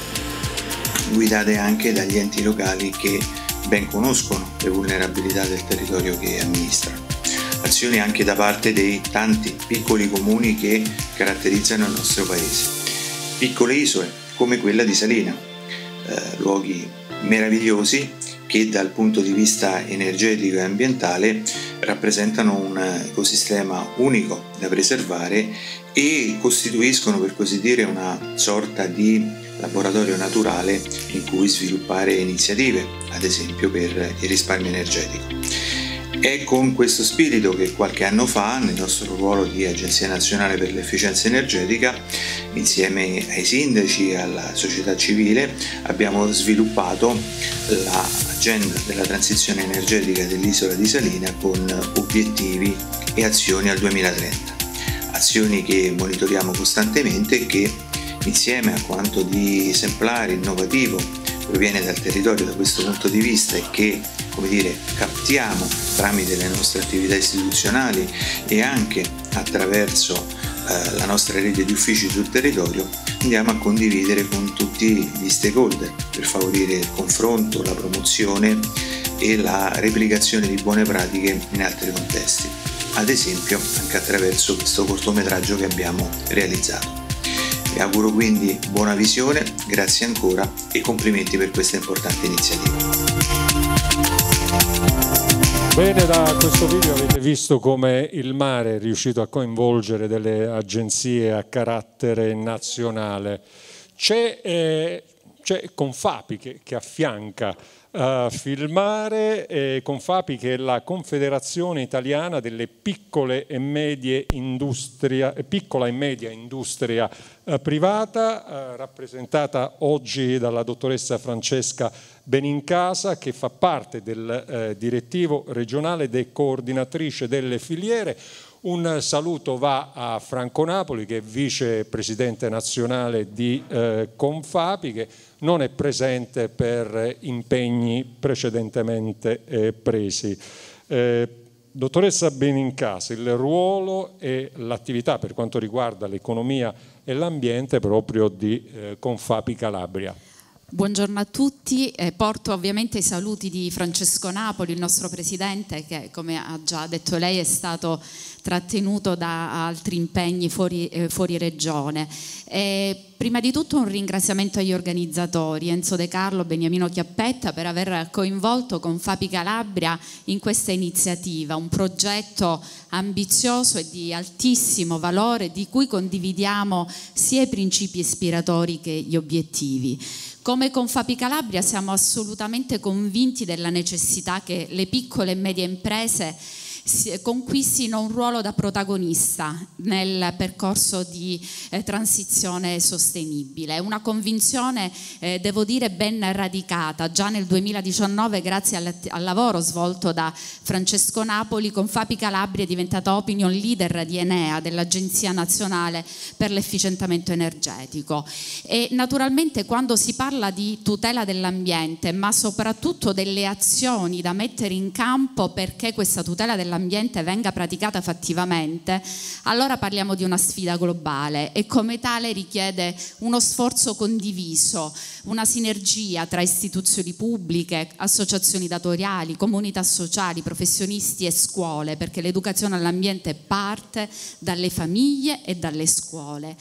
guidate anche dagli enti locali che ben conoscono le vulnerabilità del territorio che amministrano. Azioni anche da parte dei tanti piccoli comuni che caratterizzano il nostro paese. Piccole isole come quella di Salina, eh, luoghi meravigliosi che dal punto di vista energetico e ambientale rappresentano un ecosistema unico da preservare e costituiscono, per così dire, una sorta di laboratorio naturale in cui sviluppare iniziative, ad esempio per il risparmio energetico. È con questo spirito che qualche anno fa, nel nostro ruolo di Agenzia Nazionale per l'Efficienza Energetica, insieme ai sindaci e alla società civile, abbiamo sviluppato l'agenda della transizione energetica dell'isola di Salina con obiettivi e azioni al duemilatrenta. Azioni che monitoriamo costantemente e che, insieme a quanto di esemplare, innovativo proviene dal territorio da questo punto di vista e che, come dire, captiamo tramite le nostre attività istituzionali e anche attraverso eh, la nostra rete di uffici sul territorio, andiamo a condividere con tutti gli stakeholder per favorire il confronto, la promozione e la replicazione di buone pratiche in altri contesti, ad esempio anche attraverso questo cortometraggio che abbiamo realizzato. Vi auguro quindi buona visione, grazie ancora e complimenti per questa importante iniziativa. Bene, da questo video avete visto come il mare è riuscito a coinvolgere delle agenzie a carattere nazionale. C'è, eh, c'è Confapi che, che affianca Uh, Filmare, eh, Confapi, che è la Confederazione Italiana delle piccole e medie industria, piccola e media industria uh, privata, uh, rappresentata oggi dalla dottoressa Francesca Benincasa, che fa parte del uh, direttivo regionale ed è coordinatrice delle filiere. Un saluto va a Franco Napoli, che è vicepresidente nazionale di eh, Confapi, che non è presente per impegni precedentemente eh, presi. Eh, dottoressa Benincasa, il ruolo e l'attività per quanto riguarda l'economia e l'ambiente proprio di eh, Confapi Calabria. Buongiorno a tutti, eh, porto ovviamente i saluti di Francesco Napoli, il nostro presidente, che come ha già detto lei è stato trattenuto da altri impegni fuori, eh, fuori regione. E prima di tutto un ringraziamento agli organizzatori, Enzo De Carlo, Beniamino Chiappetta, per aver coinvolto con Fapi Calabria in questa iniziativa, un progetto ambizioso e di altissimo valore, di cui condividiamo sia i principi ispiratori che gli obiettivi. Come con Fapi Calabria siamo assolutamente convinti della necessità che le piccole e medie imprese conquistino un ruolo da protagonista nel percorso di eh, transizione sostenibile. È una convinzione, eh, devo dire, ben radicata. Già nel duemiladiciannove, grazie al, al lavoro svolto da Francesco Napoli, con Fapi Calabria è diventata opinion leader di Enea, dell'Agenzia Nazionale per l'Efficientamento Energetico. E naturalmente quando si parla di tutela dell'ambiente, ma soprattutto delle azioni da mettere in campo perché questa tutela dell'ambiente venga praticata fattivamente, allora parliamo di una sfida globale e come tale richiede uno sforzo condiviso, una sinergia tra istituzioni pubbliche, associazioni datoriali, comunità sociali, professionisti e scuole, perché l'educazione all'ambiente parte dalle famiglie e dalle scuole.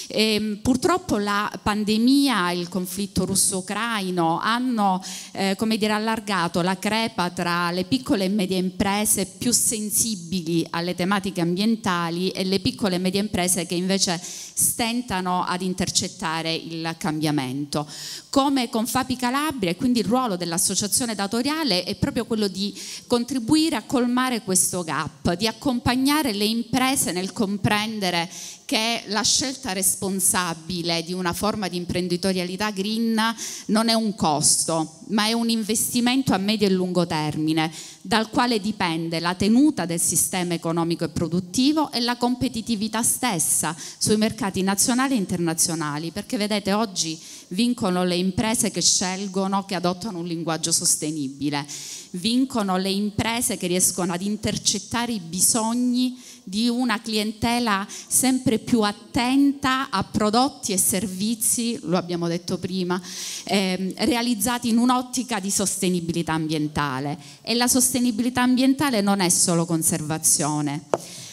E, purtroppo la pandemia e il conflitto russo-ucraino hanno eh, come dire, allargato la crepa tra le piccole e medie imprese più sensibili alle tematiche ambientali e le piccole e medie imprese che invece stentano ad intercettare il cambiamento. Come con Fapi Calabria, e quindi il ruolo dell'associazione datoriale è proprio quello di contribuire a colmare questo gap, di accompagnare le imprese nel comprendere che la scelta responsabile di una forma di imprenditorialità green non è un costo, ma è un investimento a medio e lungo termine, dal quale dipende la tenuta del sistema economico e produttivo e la competitività stessa sui mercati nazionali e internazionali, perché vedete oggi vincono le imprese che scelgono, che adottano un linguaggio sostenibile, vincono le imprese che riescono ad intercettare i bisogni di una clientela sempre più attenta a prodotti e servizi, lo abbiamo detto prima, eh, realizzati in un'ottica di sostenibilità ambientale. E la sostenibilità ambientale non è solo conservazione.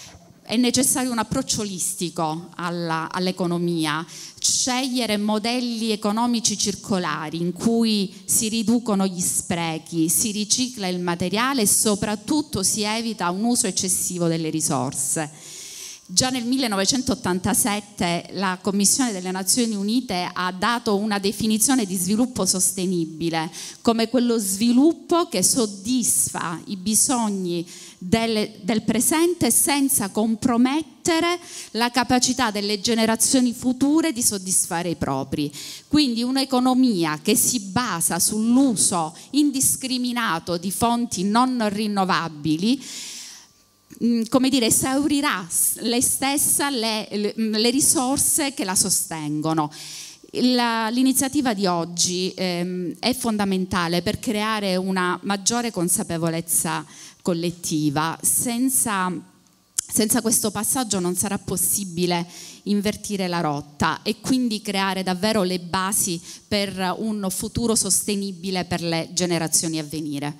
È necessario un approccio olistico all'economia, scegliere modelli economici circolari in cui si riducono gli sprechi, si ricicla il materiale e soprattutto si evita un uso eccessivo delle risorse. Già nel millenovecentottantasette la Commissione delle Nazioni Unite ha dato una definizione di sviluppo sostenibile come quello sviluppo che soddisfa i bisogni del, del presente senza compromettere la capacità delle generazioni future di soddisfare i propri. Quindi un'economia che si basa sull'uso indiscriminato di fonti non rinnovabili, come dire, esaurirà lei stessa le, le, le risorse che la sostengono. L'iniziativa di oggi ehm, è fondamentale per creare una maggiore consapevolezza collettiva. Senza, senza questo passaggio non sarà possibile invertire la rotta e quindi creare davvero le basi per un futuro sostenibile per le generazioni a venire.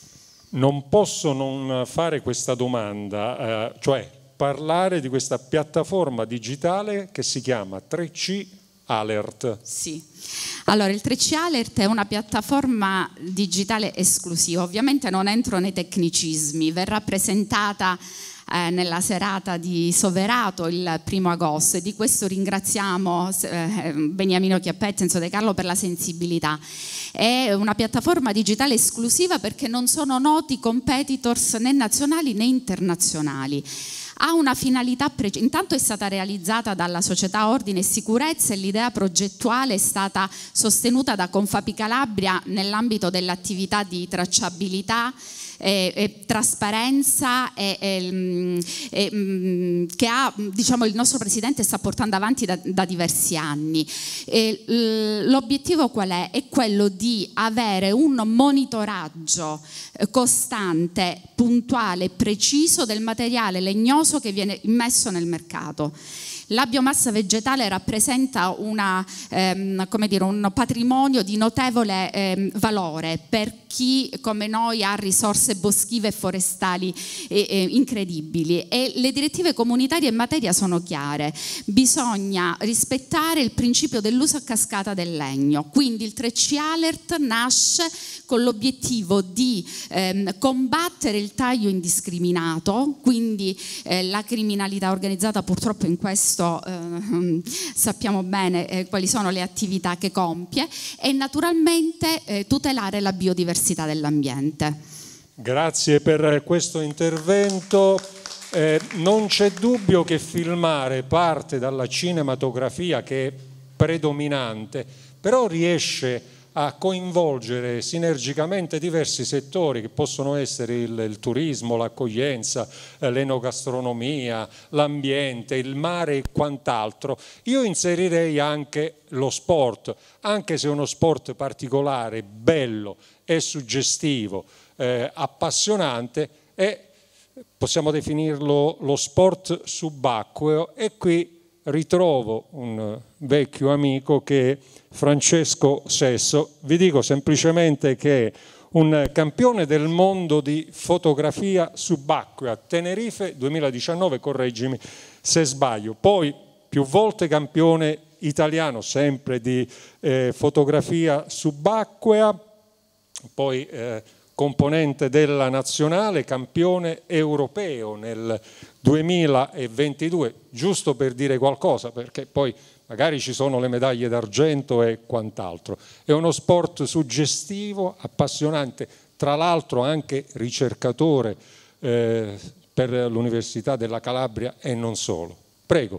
Non posso non fare questa domanda, eh, cioè parlare di questa piattaforma digitale che si chiama tre C Alert. Sì, allora il tre C Alert è una piattaforma digitale esclusiva, ovviamente non entro nei tecnicismi, verrà presentata Eh, nella serata di Soverato il primo agosto e di questo ringraziamo eh, Beniamino Chiappetta e Enzo De Carlo per la sensibilità. È una piattaforma digitale esclusiva perché non sono noti competitors né nazionali né internazionali. Ha una finalità precisa, intanto è stata realizzata dalla società Ordine e Sicurezza e l'idea progettuale è stata sostenuta da Confapi Calabria nell'ambito dell'attività di tracciabilità E, e trasparenza e, e, e, che ha, diciamo, il nostro Presidente sta portando avanti da, da diversi anni. E, l'obiettivo qual è? È quello di avere un monitoraggio costante, puntuale, preciso del materiale legnoso che viene immesso nel mercato. La biomassa vegetale rappresenta una, ehm, come dire, un patrimonio di notevole ehm, valore per chi come noi ha risorse boschive e forestali eh, eh, incredibili, e le direttive comunitarie in materia sono chiare: bisogna rispettare il principio dell'uso a cascata del legno. Quindi il tre C Alert nasce con l'obiettivo di ehm, combattere il taglio indiscriminato, quindi eh, la criminalità organizzata purtroppo in questo eh, sappiamo bene eh, quali sono le attività che compie, e naturalmente eh, tutelare la biodiversità dell'ambiente. Grazie per questo intervento. Eh, non c'è dubbio che filmare parte dalla cinematografia, che è predominante, però riesce a coinvolgere sinergicamente diversi settori che possono essere il, il turismo, l'accoglienza, eh, l'enogastronomia, l'ambiente, il mare e quant'altro. Io inserirei anche lo sport, anche se è uno sport particolare, bello e suggestivo, eh, appassionante, e possiamo definirlo lo sport subacqueo. E qui ritrovo un vecchio amico che è Francesco Sesso. Vi dico semplicemente che è un campione del mondo di fotografia subacquea, Tenerife duemiladiciannove, correggimi se sbaglio, poi più volte campione italiano sempre di eh, fotografia subacquea, poi eh, componente della nazionale, campione europeo nel duemilaventidue, giusto per dire qualcosa, perché poi magari ci sono le medaglie d'argento e quant'altro. È uno sport suggestivo, appassionante, tra l'altro anche ricercatore eh, per l'Università della Calabria e non solo. Prego.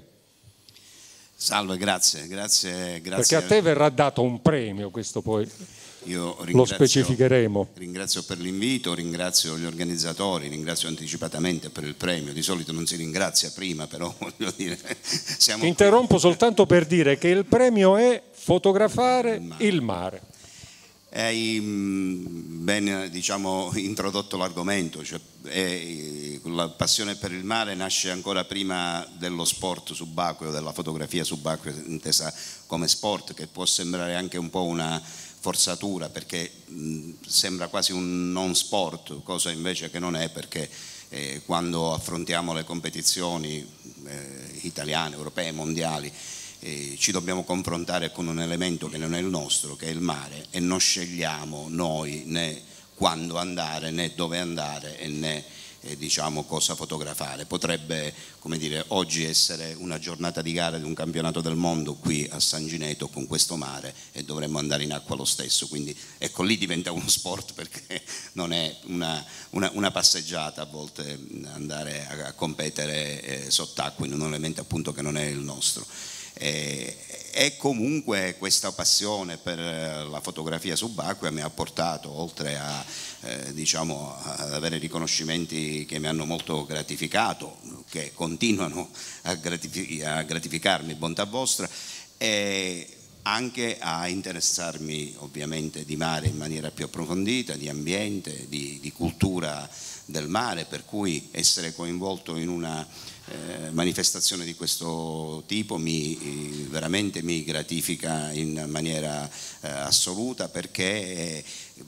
Salve, grazie, grazie, grazie. Perché a te verrà dato un premio, questo poi Io lo specificheremo. Ringrazio per l'invito, ringrazio gli organizzatori, ringrazio anticipatamente per il premio. Di solito non si ringrazia prima, però voglio dire, siamo Ti interrompo qui soltanto per dire che il premio è fotografare il mare. Il mare. Hai ben, diciamo, introdotto l'argomento, cioè, è, la passione per il mare nasce ancora prima dello sport subacqueo, della fotografia subacquea intesa come sport, che può sembrare anche un po' una forzatura, perché mh, sembra quasi un non sport, cosa invece che non è, perché eh, quando affrontiamo le competizioni eh, italiane, europee, mondiali, Eh, ci dobbiamo confrontare con un elemento che non è il nostro, che è il mare, e non scegliamo noi né quando andare, né dove andare, e né eh, diciamo cosa fotografare. Potrebbe, come dire, oggi essere una giornata di gara di un campionato del mondo qui a San Gineto con questo mare, e dovremmo andare in acqua lo stesso, quindi ecco, lì diventa uno sport, perché non è una, una, una passeggiata a volte andare a, a competere eh, sott'acqua in un elemento appunto che non è il nostro. E, e comunque questa passione per la fotografia subacquea mi ha portato, oltre a eh, diciamo ad avere riconoscimenti che mi hanno molto gratificato, che continuano a, gratific- a gratificarmi, bontà vostra, e anche a interessarmi ovviamente di mare in maniera più approfondita, di ambiente, di, di cultura del mare, per cui essere coinvolto in una eh, manifestazione di questo tipo mi, veramente mi gratifica in maniera eh, assoluta, perché eh,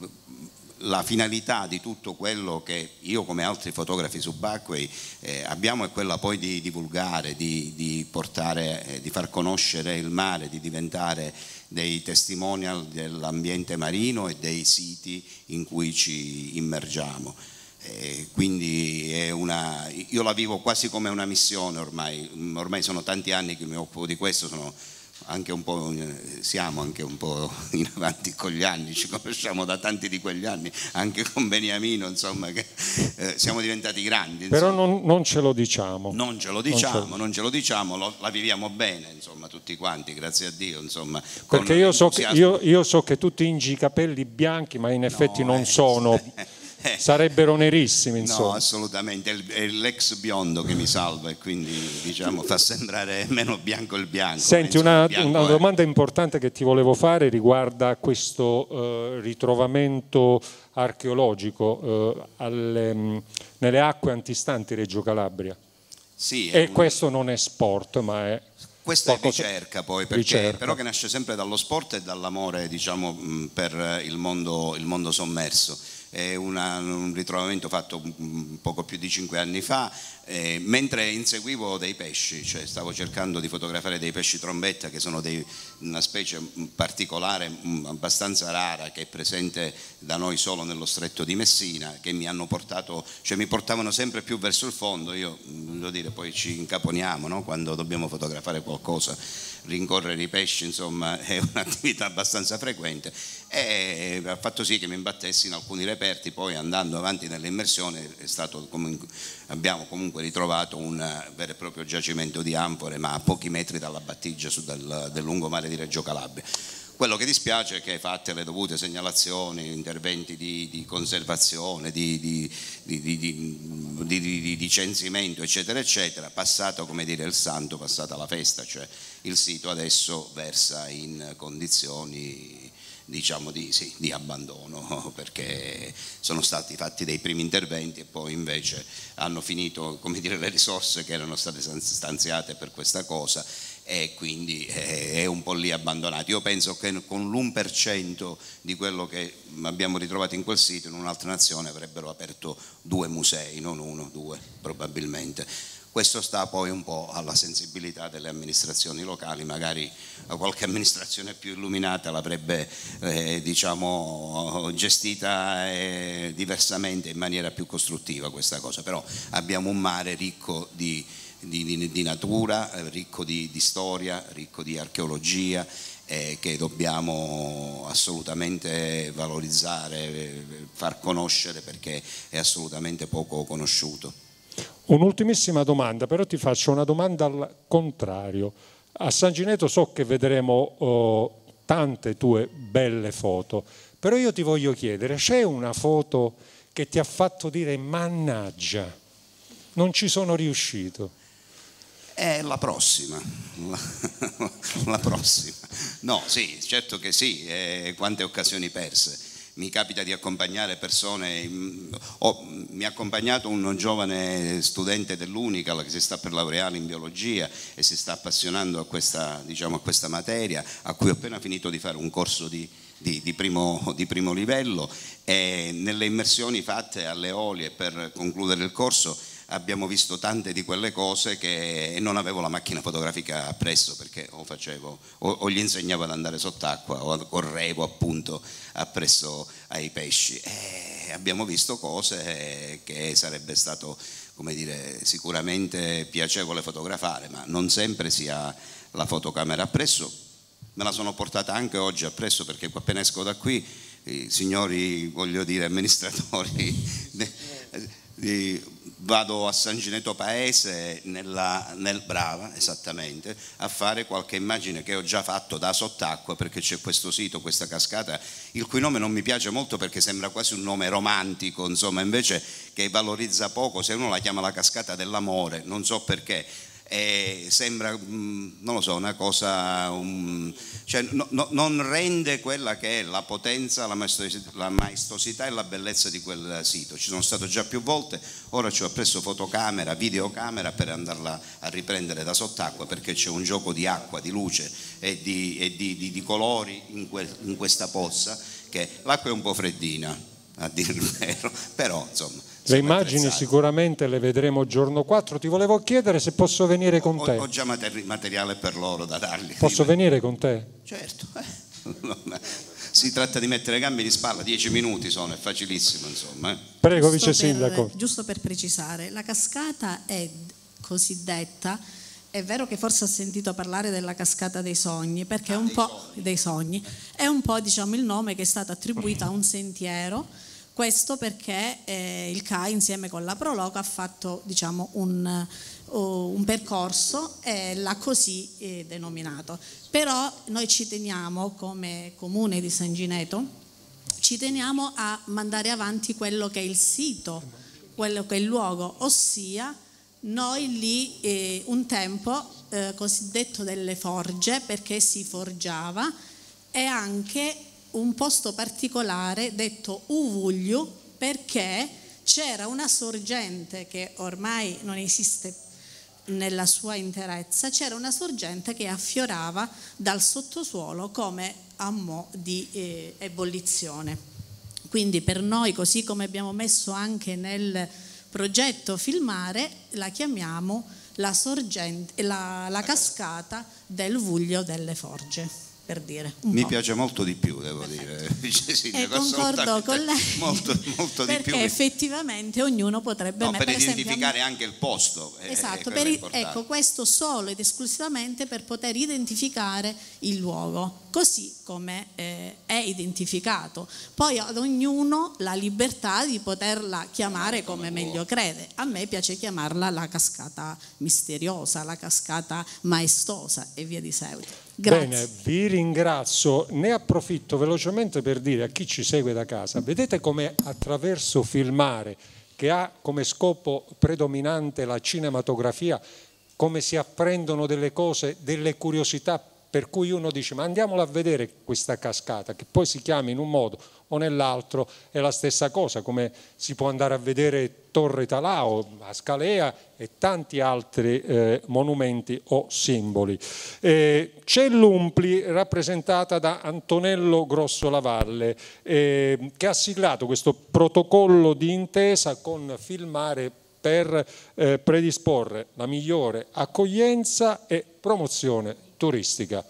la finalità di tutto quello che io, come altri fotografi subacquei, eh, abbiamo è quella poi di divulgare, di, di portare, eh, di far conoscere il mare, di diventare dei testimonial dell'ambiente marino e dei siti in cui ci immergiamo. Eh, quindi è una, io la vivo quasi come una missione ormai, ormai sono tanti anni che mi occupo di questo, sono anche un po', siamo anche un po' in avanti con gli anni, ci conosciamo da tanti di quegli anni, anche con Beniamino, insomma, che eh, siamo diventati grandi. Insomma. Però non, non ce lo diciamo. Non ce lo diciamo, non ce lo, non ce lo diciamo, lo, la viviamo bene, insomma, tutti quanti, grazie a Dio, insomma. Perché io so, che, io, io so che tu tingi i capelli bianchi, ma in effetti no, non eh, sono... Eh, sarebbero nerissimi, insomma. No, assolutamente, è l'ex biondo che mi salva, e quindi diciamo fa sembrare meno bianco il bianco. Senti, una, una domanda importante che ti volevo fare riguarda questo uh, ritrovamento archeologico uh, alle, mh, nelle acque antistanti Reggio Calabria. Sì, e un... questo non è sport, ma è questa qualcosa... è ricerca poi, perché ricerca. però che nasce sempre dallo sport e dall'amore, diciamo, per il mondo, il mondo sommerso. È una, un ritrovamento fatto un poco più di cinque anni fa, eh, mentre inseguivo dei pesci, cioè stavo cercando di fotografare dei pesci trombetta, che sono dei, una specie particolare, abbastanza rara, che è presente da noi solo nello stretto di Messina, che mi hanno portato, cioè mi portavano sempre più verso il fondo. Io, voglio dire, poi ci incaponiamo, no? Quando dobbiamo fotografare qualcosa, rincorrere i pesci, insomma, è un'attività abbastanza frequente, e ha fatto sì che mi imbattessi in alcuni reperti. Poi andando avanti nell'immersione è stato comunque, abbiamo comunque ritrovato un vero e proprio giacimento di anfore, ma a pochi metri dalla battigia su del, del lungomare di Reggio Calabria. Quello che dispiace è che, fatte le dovute segnalazioni, interventi di, di conservazione, di, di, di, di, di, di, di censimento, eccetera, eccetera, passato, come dire, il santo, passata la festa, cioè il sito adesso versa in condizioni, diciamo, di, sì, di abbandono, perché sono stati fatti dei primi interventi e poi invece hanno finito, come dire, le risorse che erano state stanziate per questa cosa, e quindi è un po' lì abbandonato. Io penso che con l'uno per cento di quello che abbiamo ritrovato in quel sito in un'altra nazione avrebbero aperto due musei, non uno, due probabilmente. Questo sta poi un po' alla sensibilità delle amministrazioni locali, magari qualche amministrazione più illuminata l'avrebbe eh, diciamo gestita eh, diversamente, in maniera più costruttiva questa cosa, però abbiamo un mare ricco di Di, di, di natura, ricco di, di storia, ricco di archeologia, eh, che dobbiamo assolutamente valorizzare, far conoscere, perché è assolutamente poco conosciuto. Un'ultimissima domanda, però ti faccio una domanda al contrario. A San Gineto so che vedremo oh, tante tue belle foto, però io ti voglio chiedere, c'è una foto che ti ha fatto dire mannaggia, non ci sono riuscito? È la prossima, la, la prossima. No, sì, certo che sì, eh, quante occasioni perse. Mi capita di accompagnare persone, oh, mi ha accompagnato un giovane studente dell'Unical che si sta per laureare in biologia e si sta appassionando a questa, diciamo, a questa materia, a cui ho appena finito di fare un corso di, di, di, primo, di primo livello, e nelle immersioni fatte alle Eolie per concludere il corso abbiamo visto tante di quelle cose che non avevo la macchina fotografica appresso, perché o facevo o, o gli insegnavo ad andare sott'acqua o correvo appunto appresso ai pesci, e abbiamo visto cose che sarebbe stato, come dire, sicuramente piacevole fotografare, ma non sempre si ha la fotocamera appresso. Me la sono portata anche oggi appresso, perché appena esco da qui i signori, voglio dire, amministratori di, vado a San Gineto Paese, nella, nel Brava, esattamente, a fare qualche immagine che ho già fatto da sott'acqua, perché c'è questo sito, questa cascata, il cui nome non mi piace molto perché sembra quasi un nome romantico, insomma, invece che valorizza poco. Se uno la chiama la cascata dell'amore, non so perché, e sembra, non lo so, una cosa, um, cioè no, no, non rende quella che è la potenza, la maestosità, la maestosità e la bellezza di quel sito. Ci sono stato già più volte, ora ci ho preso fotocamera, videocamera per andarla a riprendere da sott'acqua, perché c'è un gioco di acqua, di luce e di, e di, di, di colori in, quel, in questa pozza, che l'acqua è un po' freddina, a dire il vero, però insomma. Le immagini sicuramente le vedremo giorno quattro. Ti volevo chiedere se posso venire con te. Ho, ho già materi- materiale per loro da dargli. Posso venire con te? Certo. Eh. Si tratta di mettere gambe di spalla, dieci minuti sono, è facilissimo, insomma. Eh. Prego, giusto Vice Sindaco. Per, giusto per precisare, la cascata è cosiddetta, è vero che forse ha sentito parlare della cascata dei sogni, perché ah, è un dei po' sogni. dei sogni, è un po', diciamo, il nome che è stato attribuito a un sentiero. Questo perché eh, il C A I insieme con la Proloco ha fatto, diciamo, un, uh, un percorso e l'ha così eh, denominato. Però noi ci teniamo, come comune di San Gineto, ci teniamo a mandare avanti quello che è il sito, quello che è il luogo, ossia noi lì eh, un tempo eh, cosiddetto delle forge, perché si forgiava, e anche un posto particolare detto Uvugliu, perché c'era una sorgente che ormai non esiste nella sua interezza, c'era una sorgente che affiorava dal sottosuolo come a mo' di eh, ebollizione. Quindi per noi, così come abbiamo messo anche nel progetto filmare, la chiamiamo la, sorgente, la, la cascata del Vuglio delle Forge. Per dire, mi po'. piace molto di più, devo dire. E concordo con lei, molto, molto di perché più. effettivamente ognuno potrebbe no, mettere, per identificare esempio, anche il posto. esatto, per, ecco, questo solo ed esclusivamente per poter identificare il luogo, così come eh, è identificato. Poi ad ognuno la libertà di poterla chiamare come meglio crede. A me piace chiamarla la cascata misteriosa, la cascata maestosa e via di seguito. Grazie. Bene, vi ringrazio. Ne approfitto velocemente per dire a chi ci segue da casa, vedete come attraverso filmare, che ha come scopo predominante la cinematografia, come si apprendono delle cose, delle curiosità, per cui uno dice ma andiamola a vedere questa cascata, che poi si chiama in un modo o nell'altro, è la stessa cosa, come si può andare a vedere Torre Talao, Ascalea e tanti altri eh, monumenti o simboli. Eh, c'è l'Umpli rappresentata da Antonello Grossolavalle eh, che ha siglato questo protocollo di intesa con Filmare per eh, predisporre la migliore accoglienza e promozione turistica.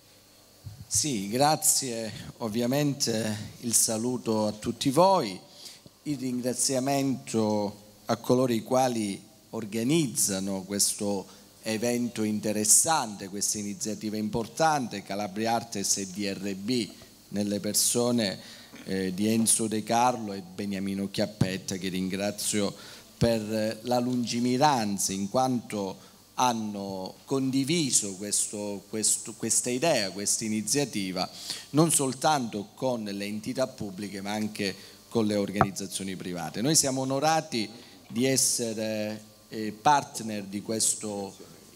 Sì, grazie, ovviamente il saluto a tutti voi, il ringraziamento a coloro i quali organizzano questo evento interessante, questa iniziativa importante, Calabria Artes e D R B, nelle persone eh, di Enzo De Carlo e Beniamino Chiappetta, che ringrazio per la lungimiranza in quanto hanno condiviso questo, questo, questa idea, questa iniziativa, non soltanto con le entità pubbliche ma anche con le organizzazioni private. Noi siamo onorati di essere eh, partner di questo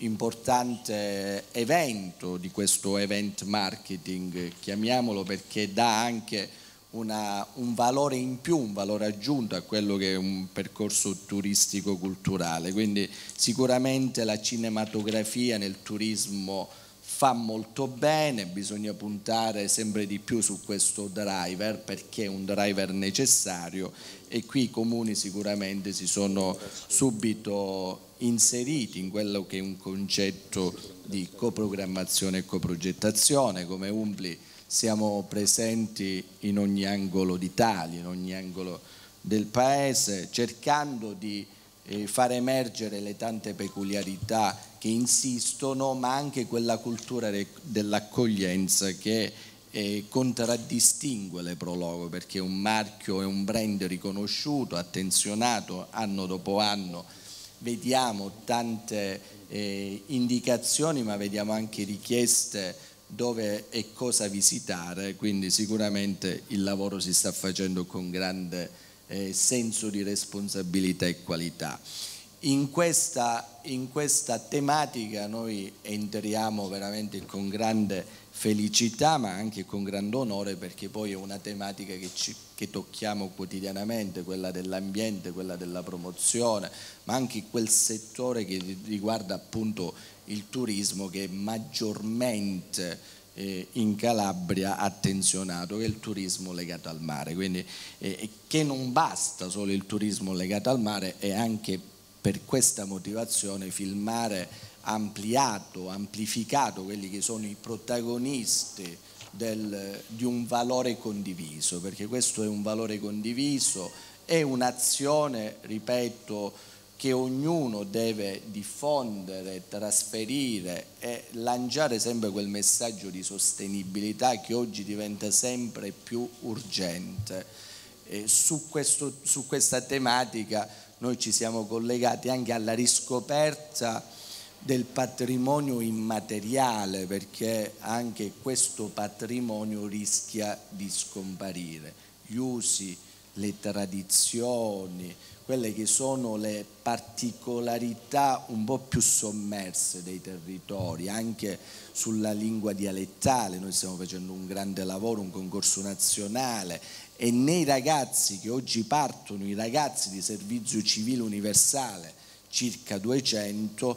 importante evento, di questo event marketing, chiamiamolo, perché dà anche Una, un valore in più, un valore aggiunto a quello che è un percorso turistico culturale. Quindi sicuramente la cinematografia nel turismo fa molto bene, bisogna puntare sempre di più su questo driver perché è un driver necessario e qui i comuni sicuramente si sono subito inseriti in quello che è un concetto di coprogrammazione e coprogettazione. Come Umpli siamo presenti in ogni angolo d'Italia, in ogni angolo del paese, cercando di eh, far emergere le tante peculiarità che insistono, ma anche quella cultura dell'accoglienza che eh, contraddistingue le Prologo, perché è un marchio e un brand riconosciuto, attenzionato anno dopo anno. Vediamo tante eh, indicazioni, ma vediamo anche richieste dove e cosa visitare, quindi sicuramente il lavoro si sta facendo con grande eh, senso di responsabilità e qualità. In questa, in questa tematica noi entriamo veramente con grande felicità ma anche con grande onore, perché poi è una tematica che, ci, che tocchiamo quotidianamente, quella dell'ambiente, quella della promozione, ma anche quel settore che riguarda appunto il turismo, che è maggiormente eh, in Calabria attenzionato, che è il turismo legato al mare. Quindi eh, che non basta solo il turismo legato al mare, e anche per questa motivazione Filmare ha ampliato, amplificato quelli che sono i protagonisti del, di un valore condiviso, perché questo è un valore condiviso, è un'azione, ripeto, che ognuno deve diffondere, trasferire e lanciare sempre quel messaggio di sostenibilità che oggi diventa sempre più urgente. E su, questo, su questa tematica noi ci siamo collegati anche alla riscoperta del patrimonio immateriale, perché anche questo patrimonio rischia di scomparire. Gli usi, le tradizioni, quelle che sono le particolarità un po' più sommerse dei territori, anche sulla lingua dialettale. Noi stiamo facendo un grande lavoro, un concorso nazionale, e nei ragazzi che oggi partono, i ragazzi di servizio civile universale, circa duecento,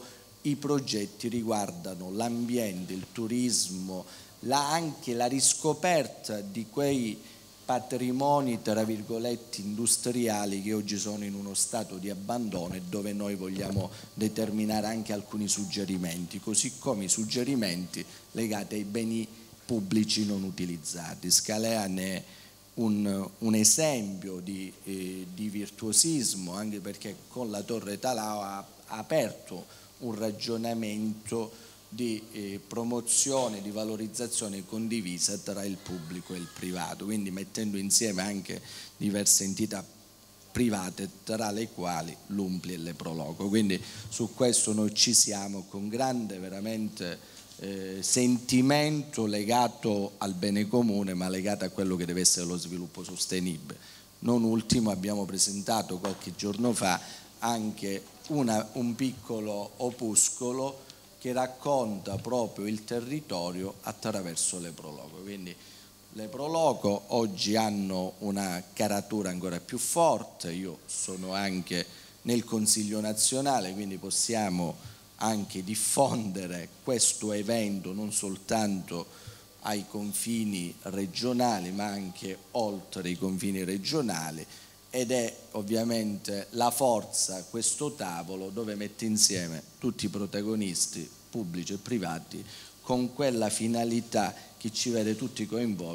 i progetti riguardano l'ambiente, il turismo, la, anche la riscoperta di quei patrimoni, tra virgolette, industriali che oggi sono in uno stato di abbandono e dove noi vogliamo determinare anche alcuni suggerimenti, così come i suggerimenti legati ai beni pubblici non utilizzati. Scalea ne è un, un esempio di, eh, di virtuosismo, anche perché con la Torre Talao ha, ha aperto un ragionamento di eh, promozione, di valorizzazione condivisa tra il pubblico e il privato, quindi mettendo insieme anche diverse entità private, tra le quali l'Umpli e le Proloco. Quindi su questo noi ci siamo con grande veramente eh, sentimento legato al bene comune, ma legato a quello che deve essere lo sviluppo sostenibile. Non ultimo abbiamo presentato qualche giorno fa anche una, un piccolo opuscolo che racconta proprio il territorio attraverso le Proloco. Quindi le Proloco oggi hanno una caratura ancora più forte, io sono anche nel Consiglio nazionale, quindi possiamo anche diffondere questo evento non soltanto ai confini regionali ma anche oltre i confini regionali, ed è ovviamente la forza, questo tavolo, dove mette insieme tutti i protagonisti pubblici e privati con quella finalità che ci vede tutti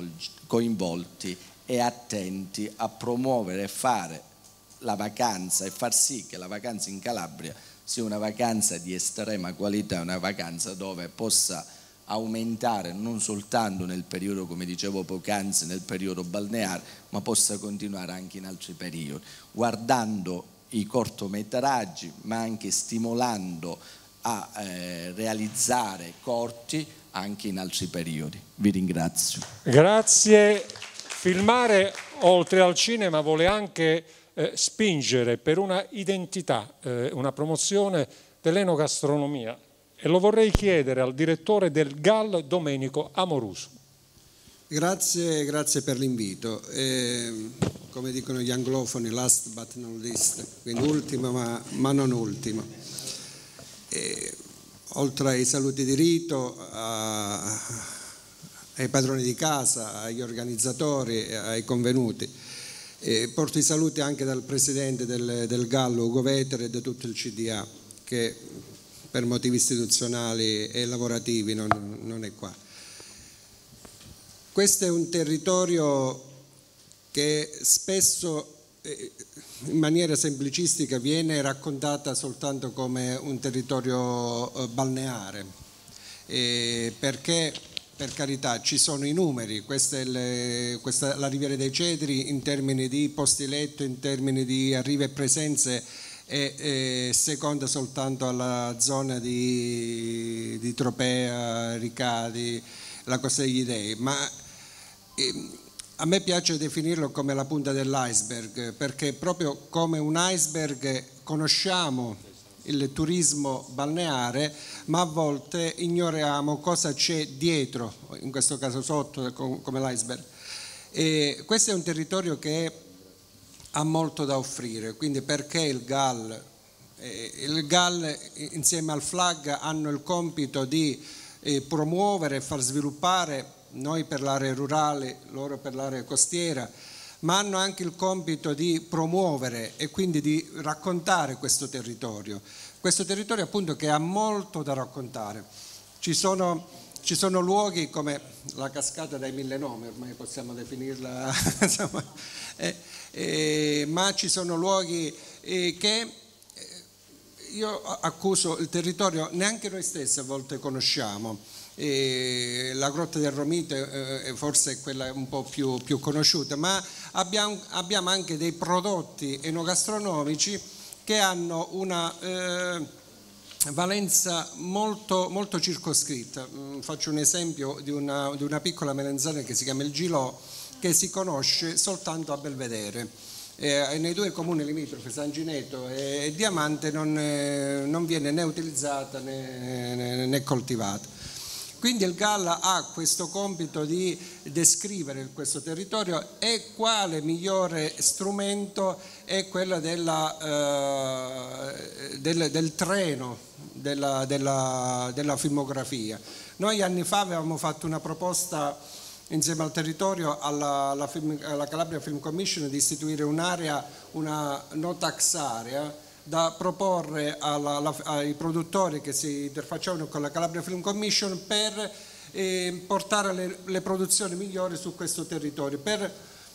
coinvolti e attenti a promuovere e fare la vacanza e far sì che la vacanza in Calabria sia una vacanza di estrema qualità, una vacanza dove possa aumentare non soltanto nel periodo, come dicevo poc'anzi, nel periodo balneare, ma possa continuare anche in altri periodi, guardando i cortometraggi ma anche stimolando a eh, realizzare corti anche in altri periodi. Vi ringrazio. Grazie. Filmare oltre al cinema vuole anche eh, spingere per una identità, eh, una promozione dell'enogastronomia, e lo vorrei chiedere al direttore del G A L, Domenico Amoruso. Grazie, grazie per l'invito. Eh, come dicono gli anglofoni, last but not least, quindi ultimo ma, ma non ultimo. Eh, oltre ai saluti di rito, a, ai padroni di casa, agli organizzatori, ai convenuti, eh, porto i saluti anche dal presidente del, del G A L, Ugo Vetere, e da tutto il C D A, che per motivi istituzionali e lavorativi non, non è qua. Questo è un territorio che spesso in maniera semplicistica viene raccontata soltanto come un territorio balneare, e perché, per carità, ci sono i numeri. Questa è, le, questa, la Riviera dei Cedri in termini di posti letto, in termini di arrivi e presenze è, è seconda soltanto alla zona di, di Tropea, Ricadi, la Costa degli Dei, ma eh, a me piace definirlo come la punta dell'iceberg, perché proprio come un iceberg conosciamo il turismo balneare, ma a volte ignoriamo cosa c'è dietro, in questo caso sotto, come l'iceberg. E questo è un territorio che ha molto da offrire, quindi perché il G A L? Eh, il G A L insieme al F L A G hanno il compito di eh, promuovere e far sviluppare, noi per l'area rurale, loro per l'area costiera, ma hanno anche il compito di promuovere e quindi di raccontare questo territorio. Questo territorio appunto che ha molto da raccontare. Ci sono, ci sono luoghi come la cascata dai mille nomi, ormai possiamo definirla, insomma, eh, eh, ma ci sono luoghi eh, che io accuso il territorio, neanche noi stessi a volte conosciamo. E la Grotta del Romite eh, forse è quella un po' più, più conosciuta, ma abbiamo, abbiamo anche dei prodotti enogastronomici che hanno una eh, valenza molto, molto circoscritta. Mm, faccio un esempio di una, di una piccola melanzana che si chiama il Gilò, che si conosce soltanto a Belvedere. Eh, nei due comuni limitrofi, San Gineto e Diamante, non, eh, non viene né utilizzata né, né, né coltivata. Quindi il G A L ha questo compito di descrivere questo territorio e quale migliore strumento è quello della, eh, del, del treno della, della, della filmografia. Noi anni fa avevamo fatto una proposta insieme al territorio alla, alla, film, alla Calabria Film Commission di istituire un'area, una no tax area, da proporre alla, alla, ai produttori che si interfacciavano con la Calabria Film Commission per eh, portare le, le produzioni migliori su questo territorio, per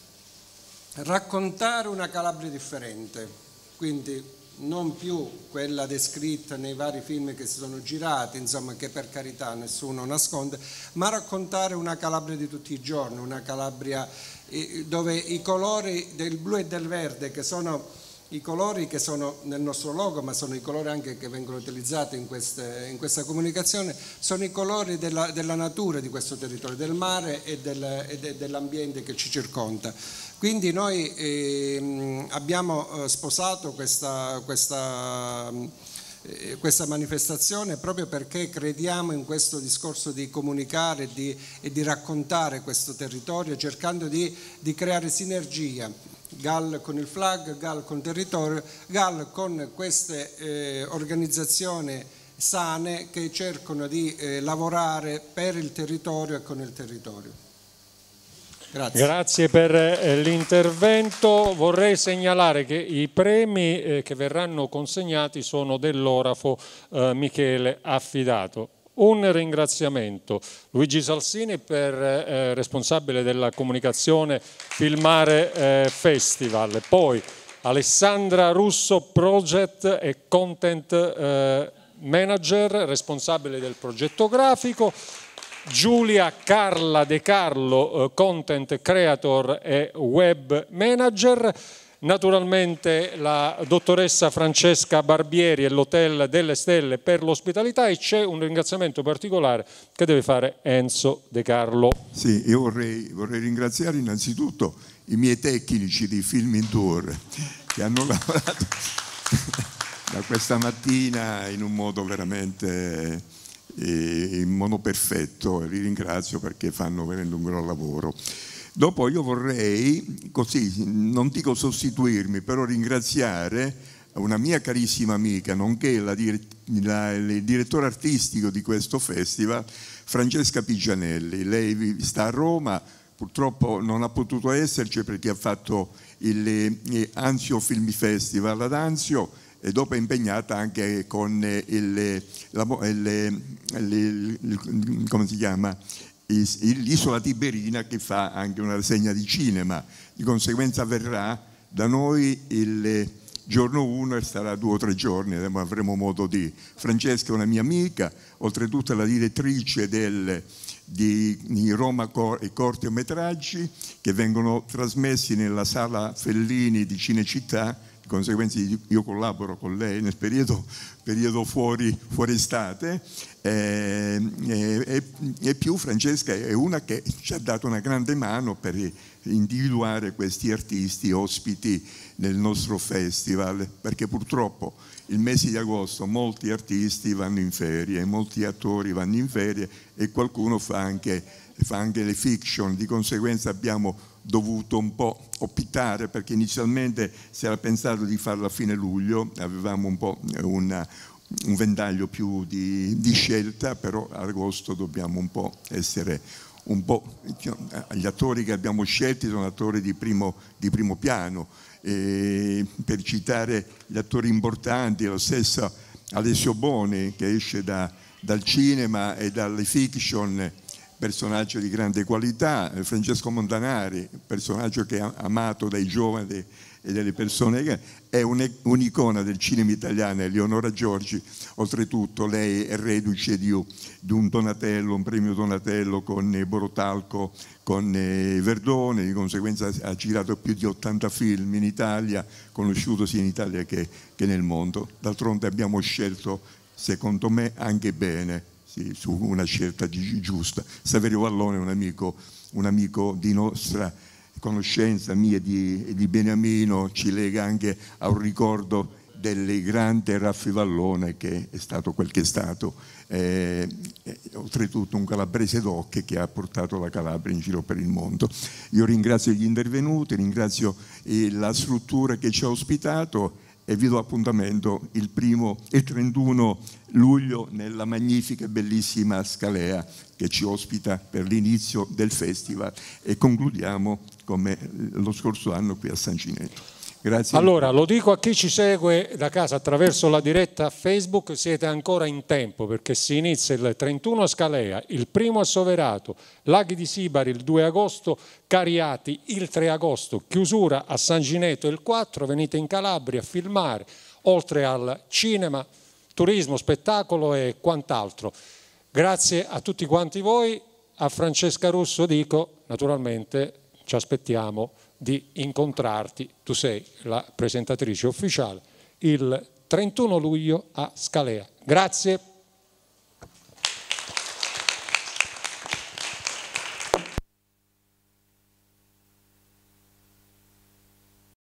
raccontare una Calabria differente, quindi non più quella descritta nei vari film che si sono girati, insomma, che per carità nessuno nasconde, ma raccontare una Calabria di tutti i giorni, una Calabria eh, dove i colori del blu e del verde, che sono i colori che sono nel nostro logo, ma sono i colori anche che vengono utilizzati in, queste, in questa comunicazione, sono i colori della, della natura di questo territorio, del mare e, del, e de, dell'ambiente che ci circonda. Quindi noi eh, abbiamo eh, sposato questa, questa, eh, questa manifestazione proprio perché crediamo in questo discorso di comunicare di, e di raccontare questo territorio, cercando di, di creare sinergia. G A L con il flag, G A L con il territorio, G A L con queste eh, organizzazioni sane che cercano di eh, lavorare per il territorio e con il territorio. Grazie. Grazie per eh, l'intervento. Vorrei segnalare che i premi eh, che verranno consegnati sono dell'orafo eh, Michele Affidato. Un ringraziamento Luigi Salsini, per eh, responsabile della comunicazione Filmare eh, Festival, poi Alessandra Russo, Project e Content eh, Manager, responsabile del progetto grafico, Giulia Carla De Carlo, eh, Content Creator e Web Manager, naturalmente la dottoressa Francesca Barbieri e l'Hotel delle Stelle per l'ospitalità, e c'è un ringraziamento particolare che deve fare Enzo De Carlo. Sì, io vorrei, vorrei ringraziare innanzitutto i miei tecnici di Film in Tour che hanno lavorato da questa mattina in un modo veramente eh, in modo perfetto, e li ringrazio perché fanno veramente un gran lavoro. Dopo io vorrei, così, non dico sostituirmi, però ringraziare una mia carissima amica, nonché la, la, il direttore artistico di questo festival, Francesca Pigianelli. Lei sta a Roma, purtroppo non ha potuto esserci perché ha fatto il eh, Anzio Film Festival ad Anzio, e dopo è impegnata anche con il, la, il, il, il come si chiama? l'Isola Tiberina, che fa anche una rassegna di cinema. Di conseguenza verrà da noi il giorno uno e starà due o tre giorni, avremo modo di. Francesca è una mia amica, oltretutto è la direttrice del, di, di Roma e cortometraggi che vengono trasmessi nella sala Fellini di Cinecittà. Di conseguenza io collaboro con lei nel periodo, periodo fuori, fuori estate, eh, e, e più Francesca è una che ci ha dato una grande mano per individuare questi artisti ospiti nel nostro festival, perché purtroppo il mese di agosto molti artisti vanno in ferie, molti attori vanno in ferie e qualcuno fa anche, fa anche le fiction. Di conseguenza abbiamo dovuto un po' optare, perché inizialmente si era pensato di farlo a fine luglio, avevamo un po' una, un ventaglio più di, di scelta, però ad agosto dobbiamo un po' essere un po', gli attori che abbiamo scelti sono attori di primo, di primo piano, e per citare gli attori importanti, lo stesso Alessio Boni che esce da, dal cinema e dalle fiction, personaggio di grande qualità, Francesco Montanari, personaggio che è amato dai giovani e delle persone, è un'icona del cinema italiano. Eleonora Giorgi, oltretutto lei è reduce di, di un Donatello, un premio Donatello con Borotalco, con Verdone, di conseguenza ha girato più di ottanta film in Italia, conosciuto sia in Italia che, che nel mondo. D'altronde abbiamo scelto, secondo me, anche bene, su una scelta giusta. Saverio Vallone è un amico, un amico di nostra conoscenza, mia e di, di Beniamino, ci lega anche a un ricordo del grande Raffi Vallone, che è stato quel che è stato, eh, eh, oltretutto un calabrese doc che ha portato la Calabria in giro per il mondo. Io ringrazio gli intervenuti, ringrazio eh, la struttura che ci ha ospitato e vi do appuntamento il, primo, il trentuno luglio nella magnifica e bellissima Scalea che ci ospita per l'inizio del festival, e concludiamo come lo scorso anno qui a San Gineto. Grazie. Allora, lo dico a chi ci segue da casa attraverso la diretta Facebook, siete ancora in tempo perché si inizia il trentuno a Scalea, il primo a Soverato, Laghi di Sibari il due agosto, Cariati il tre agosto, chiusura a San Gineto il quattro, venite in Calabria a filmare, oltre al cinema, turismo, spettacolo e quant'altro. Grazie a tutti quanti voi, a Francesca Russo dico, naturalmente ci aspettiamo di incontrarti, tu sei la presentatrice ufficiale, il trentuno luglio a Scalea. Grazie.